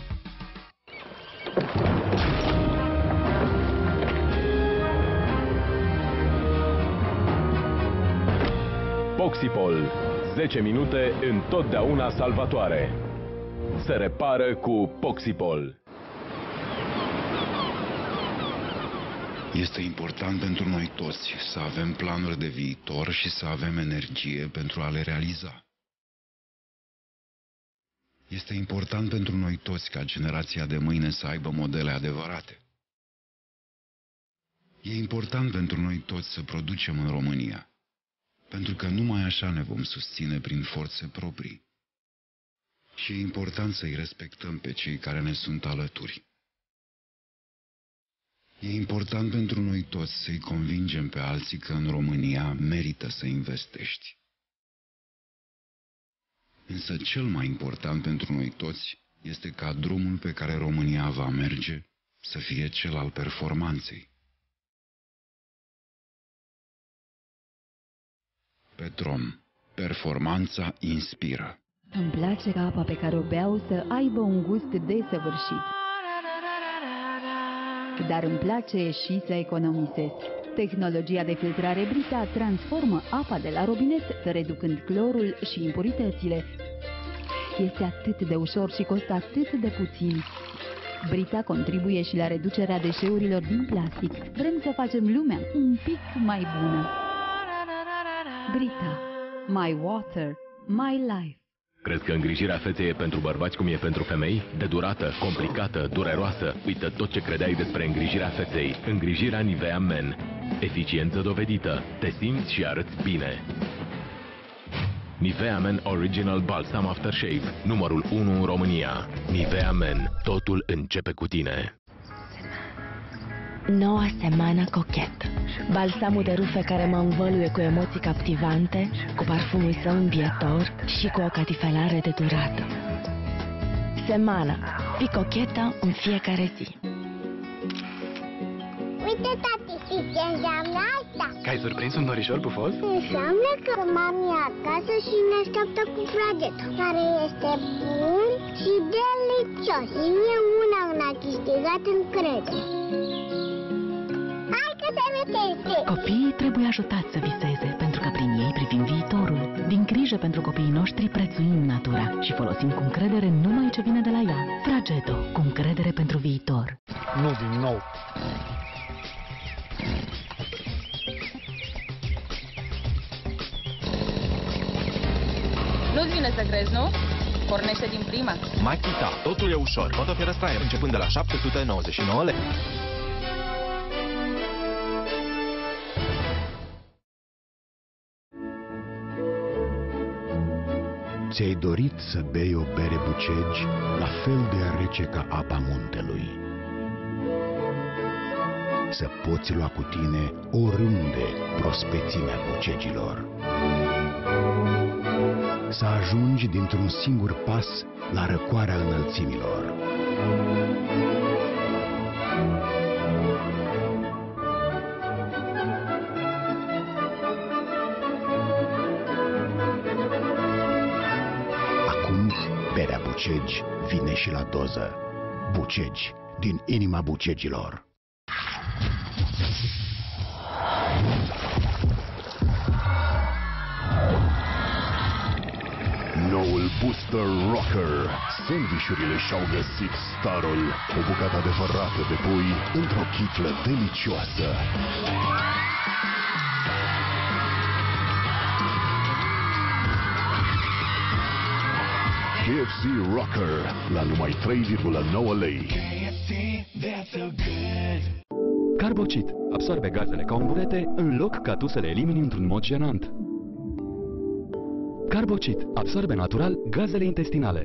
Poxipol. 10 minute întotdeauna salvatoare. Se repară cu Poxipol. Este important pentru noi toți să avem planuri de viitor și să avem energie pentru a le realiza. Este important pentru noi toți ca generația de mâine să aibă modele adevărate. E important pentru noi toți să producem în România, pentru că numai așa ne vom susține prin forțe proprii. Și e important să-i respectăm pe cei care ne sunt alături. E important pentru noi toți să-i convingem pe alții că în România merită să investești. Însă cel mai important pentru noi toți este ca drumul pe care România va merge să fie cel al performanței. Petrom. Performanța inspiră. Îmi place ca apa pe care o beau să aibă un gust desăvârșit. Dar îmi place și să economisesc. Tehnologia de filtrare Brita transformă apa de la robinet, reducând clorul și impuritățile. Este atât de ușor și costă atât de puțin. Brita contribuie și la reducerea deșeurilor din plastic. Vrem să facem lumea un pic mai bună. Brita. My water, my life. Crezi că îngrijirea feței e pentru bărbați cum e pentru femei? De durată, complicată, dureroasă. Uită tot ce credeai despre îngrijirea feței. Îngrijirea Nivea Men. Eficiență dovedită. Te simți și arăți bine. Nivea Men Original Balsam Aftershave. Numărul 1 în România. Nivea Men. Totul începe cu tine. Noua semană cochet. Balsamul de rufe care mă învăluie cu emoții captivante, cu parfumul său îmbietor și cu o catifelare de durată. Semana. Fii cochetă în fiecare zi. Uite, tati, știi ce înseamnă asta? Că ai surprins un norișor pufos? Înseamnă că mami e acasă și ne așteaptă cu fragetă, care este bun și delicios. Și mie una a câștigat încredere. Hai că se metese! Copiii trebuie ajutați să viseze, pentru că prin ei privim viitorul. Din grijă pentru copiii noștri prețuim natura și folosim cu încredere numai ce vine de la ea. Frageto, cu încredere pentru viitor. Nu din nou. Nu-ți vine să crezi, nu? Pornește din prima. Makita, totul e ușor. Pot fi răstraie începând de la 799 lei. Ți-ai dorit să bei o bere Bucegi la fel de rece ca apa muntelui. Să poți lua cu tine oriunde prospețimea Bucegilor. Să ajungi dintr-un singur pas la răcoarea înălțimilor. Acum, berea Bucegi vine și la doză. Bucegi, din inima Bucegilor. Noul Booster Rocker. Sandvișurile și-au găsit starul. O bucată adevărată de pui într-o chiflă delicioasă. KFC Rocker la numai 3,9 lei. Carbocit absorbe gazele ca un burete în loc ca tu să le elimini într-un mod jenant. Carbocit absorbe natural gazele intestinale.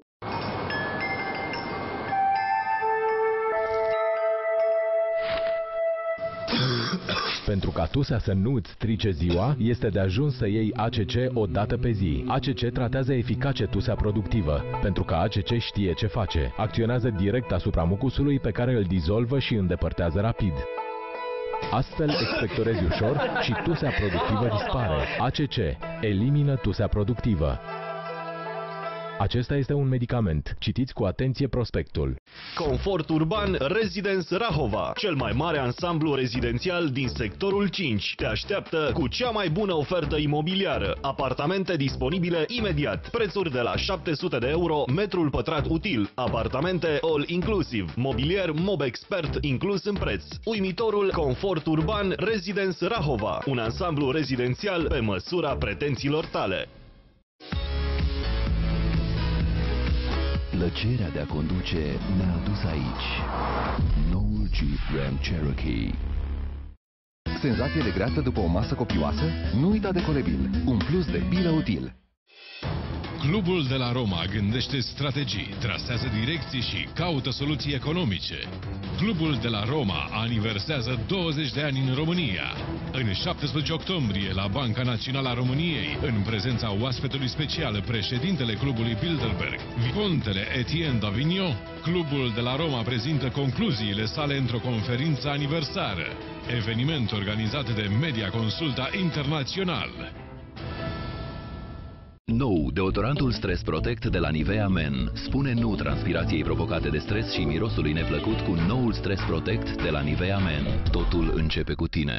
Pentru ca tusea să nu îți strice ziua, este de ajuns să iei ACC o dată pe zi. ACC tratează eficace tusea productivă, pentru că ACC știe ce face. Acționează direct asupra mucusului pe care îl dizolvă și îndepărtează rapid. Astfel expectorezi ușor și tusea productivă dispare. ACC elimină tusea productivă. Acesta este un medicament. Citiți cu atenție prospectul. Confort Urban Residence Rahova, cel mai mare ansamblu rezidențial din sectorul 5. Te așteaptă cu cea mai bună ofertă imobiliară. Apartamente disponibile imediat. Prețuri de la 700 de euro metrul pătrat util. Apartamente all inclusiv. Mobilier Mobexpert inclus în preț. Uimitorul Confort Urban Residence Rahova. Un ansamblu rezidențial pe măsura pretențiilor tale. Plăcerea de a conduce ne-a adus aici. Noul Jeep Grand Cherokee. Senzație de greață după o masă copioasă? Nu uita de Colebil, un plus de bilă util. Clubul de la Roma gândește strategii, trasează direcții și caută soluții economice. Clubul de la Roma aniversează 20 de ani în România. În 17 octombrie, la Banca Națională a României, în prezența oaspetului special, președintele clubului Bilderberg, Vicontele Etienne d'Avignon, Clubul de la Roma prezintă concluziile sale într-o conferință aniversară, eveniment organizat de Media Consulta Internațional. Nou, deodorantul Stress Protect de la Nivea Men spune nu transpirației provocate de stres și mirosului neplăcut cu noul Stress Protect de la Nivea Men. Totul începe cu tine.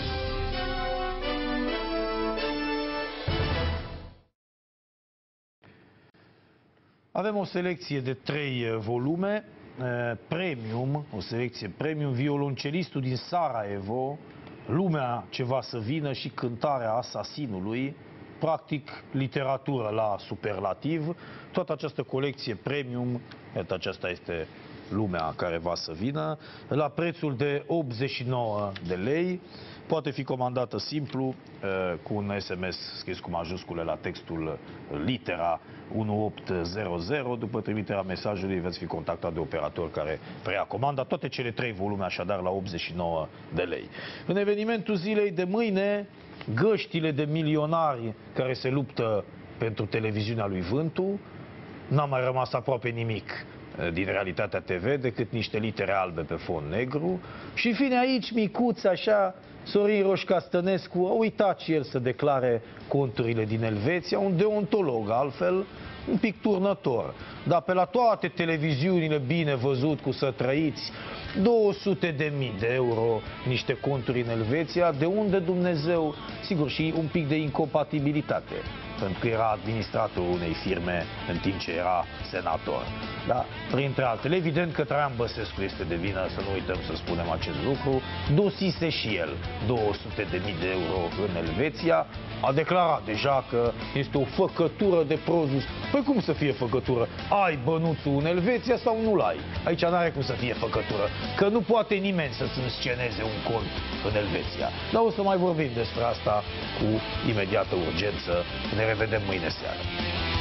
Avem o selecție de 3 volume, premium, o selecție premium, violoncelistul din Sarajevo, Lumea ce va să vină și Cântarea asasinului, practic literatură la superlativ. Toată această colecție premium, iată, aceasta este Lumea care va să vină, la prețul de 89 de lei. Poate fi comandată simplu, cu un SMS scris cu majuscule la textul litera 1800. După trimiterea mesajului veți fi contactat de operator care preia comanda. Toate cele 3 volume așadar la 89 de lei. În evenimentul zilei de mâine, găștile de milionari care se luptă pentru televiziunea lui Vântu. N-a mai rămas aproape nimic din Realitatea TV decât niște litere albe pe fond negru. Și în fine aici, micuț așa, Sorin Roșca Stănescu a uitat și el să declare conturile din Elveția, un deontolog altfel, un pic turnător. Dar pe la toate televiziunile bine văzut cu să trăiți, 200.000 de euro niște conturi în Elveția, de unde Dumnezeu, sigur, și un pic de incompatibilitate, pentru că era administratorul unei firme în timp ce era senator. Da? Printre altele, evident că Traian Băsescu este de vină, să nu uităm să spunem acest lucru, dosise și el 200.000 de euro în Elveția, a declarat deja că este o făcătură de prozus. Păi cum să fie făcătură? Ai bănuțul în Elveția sau nu-l ai? Aici n-are cum să fie făcătură, că nu poate nimeni să-ți însceneze un cont în Elveția. Dar o să mai vorbim despre asta cu imediată urgență. Ne revedem mâine seară.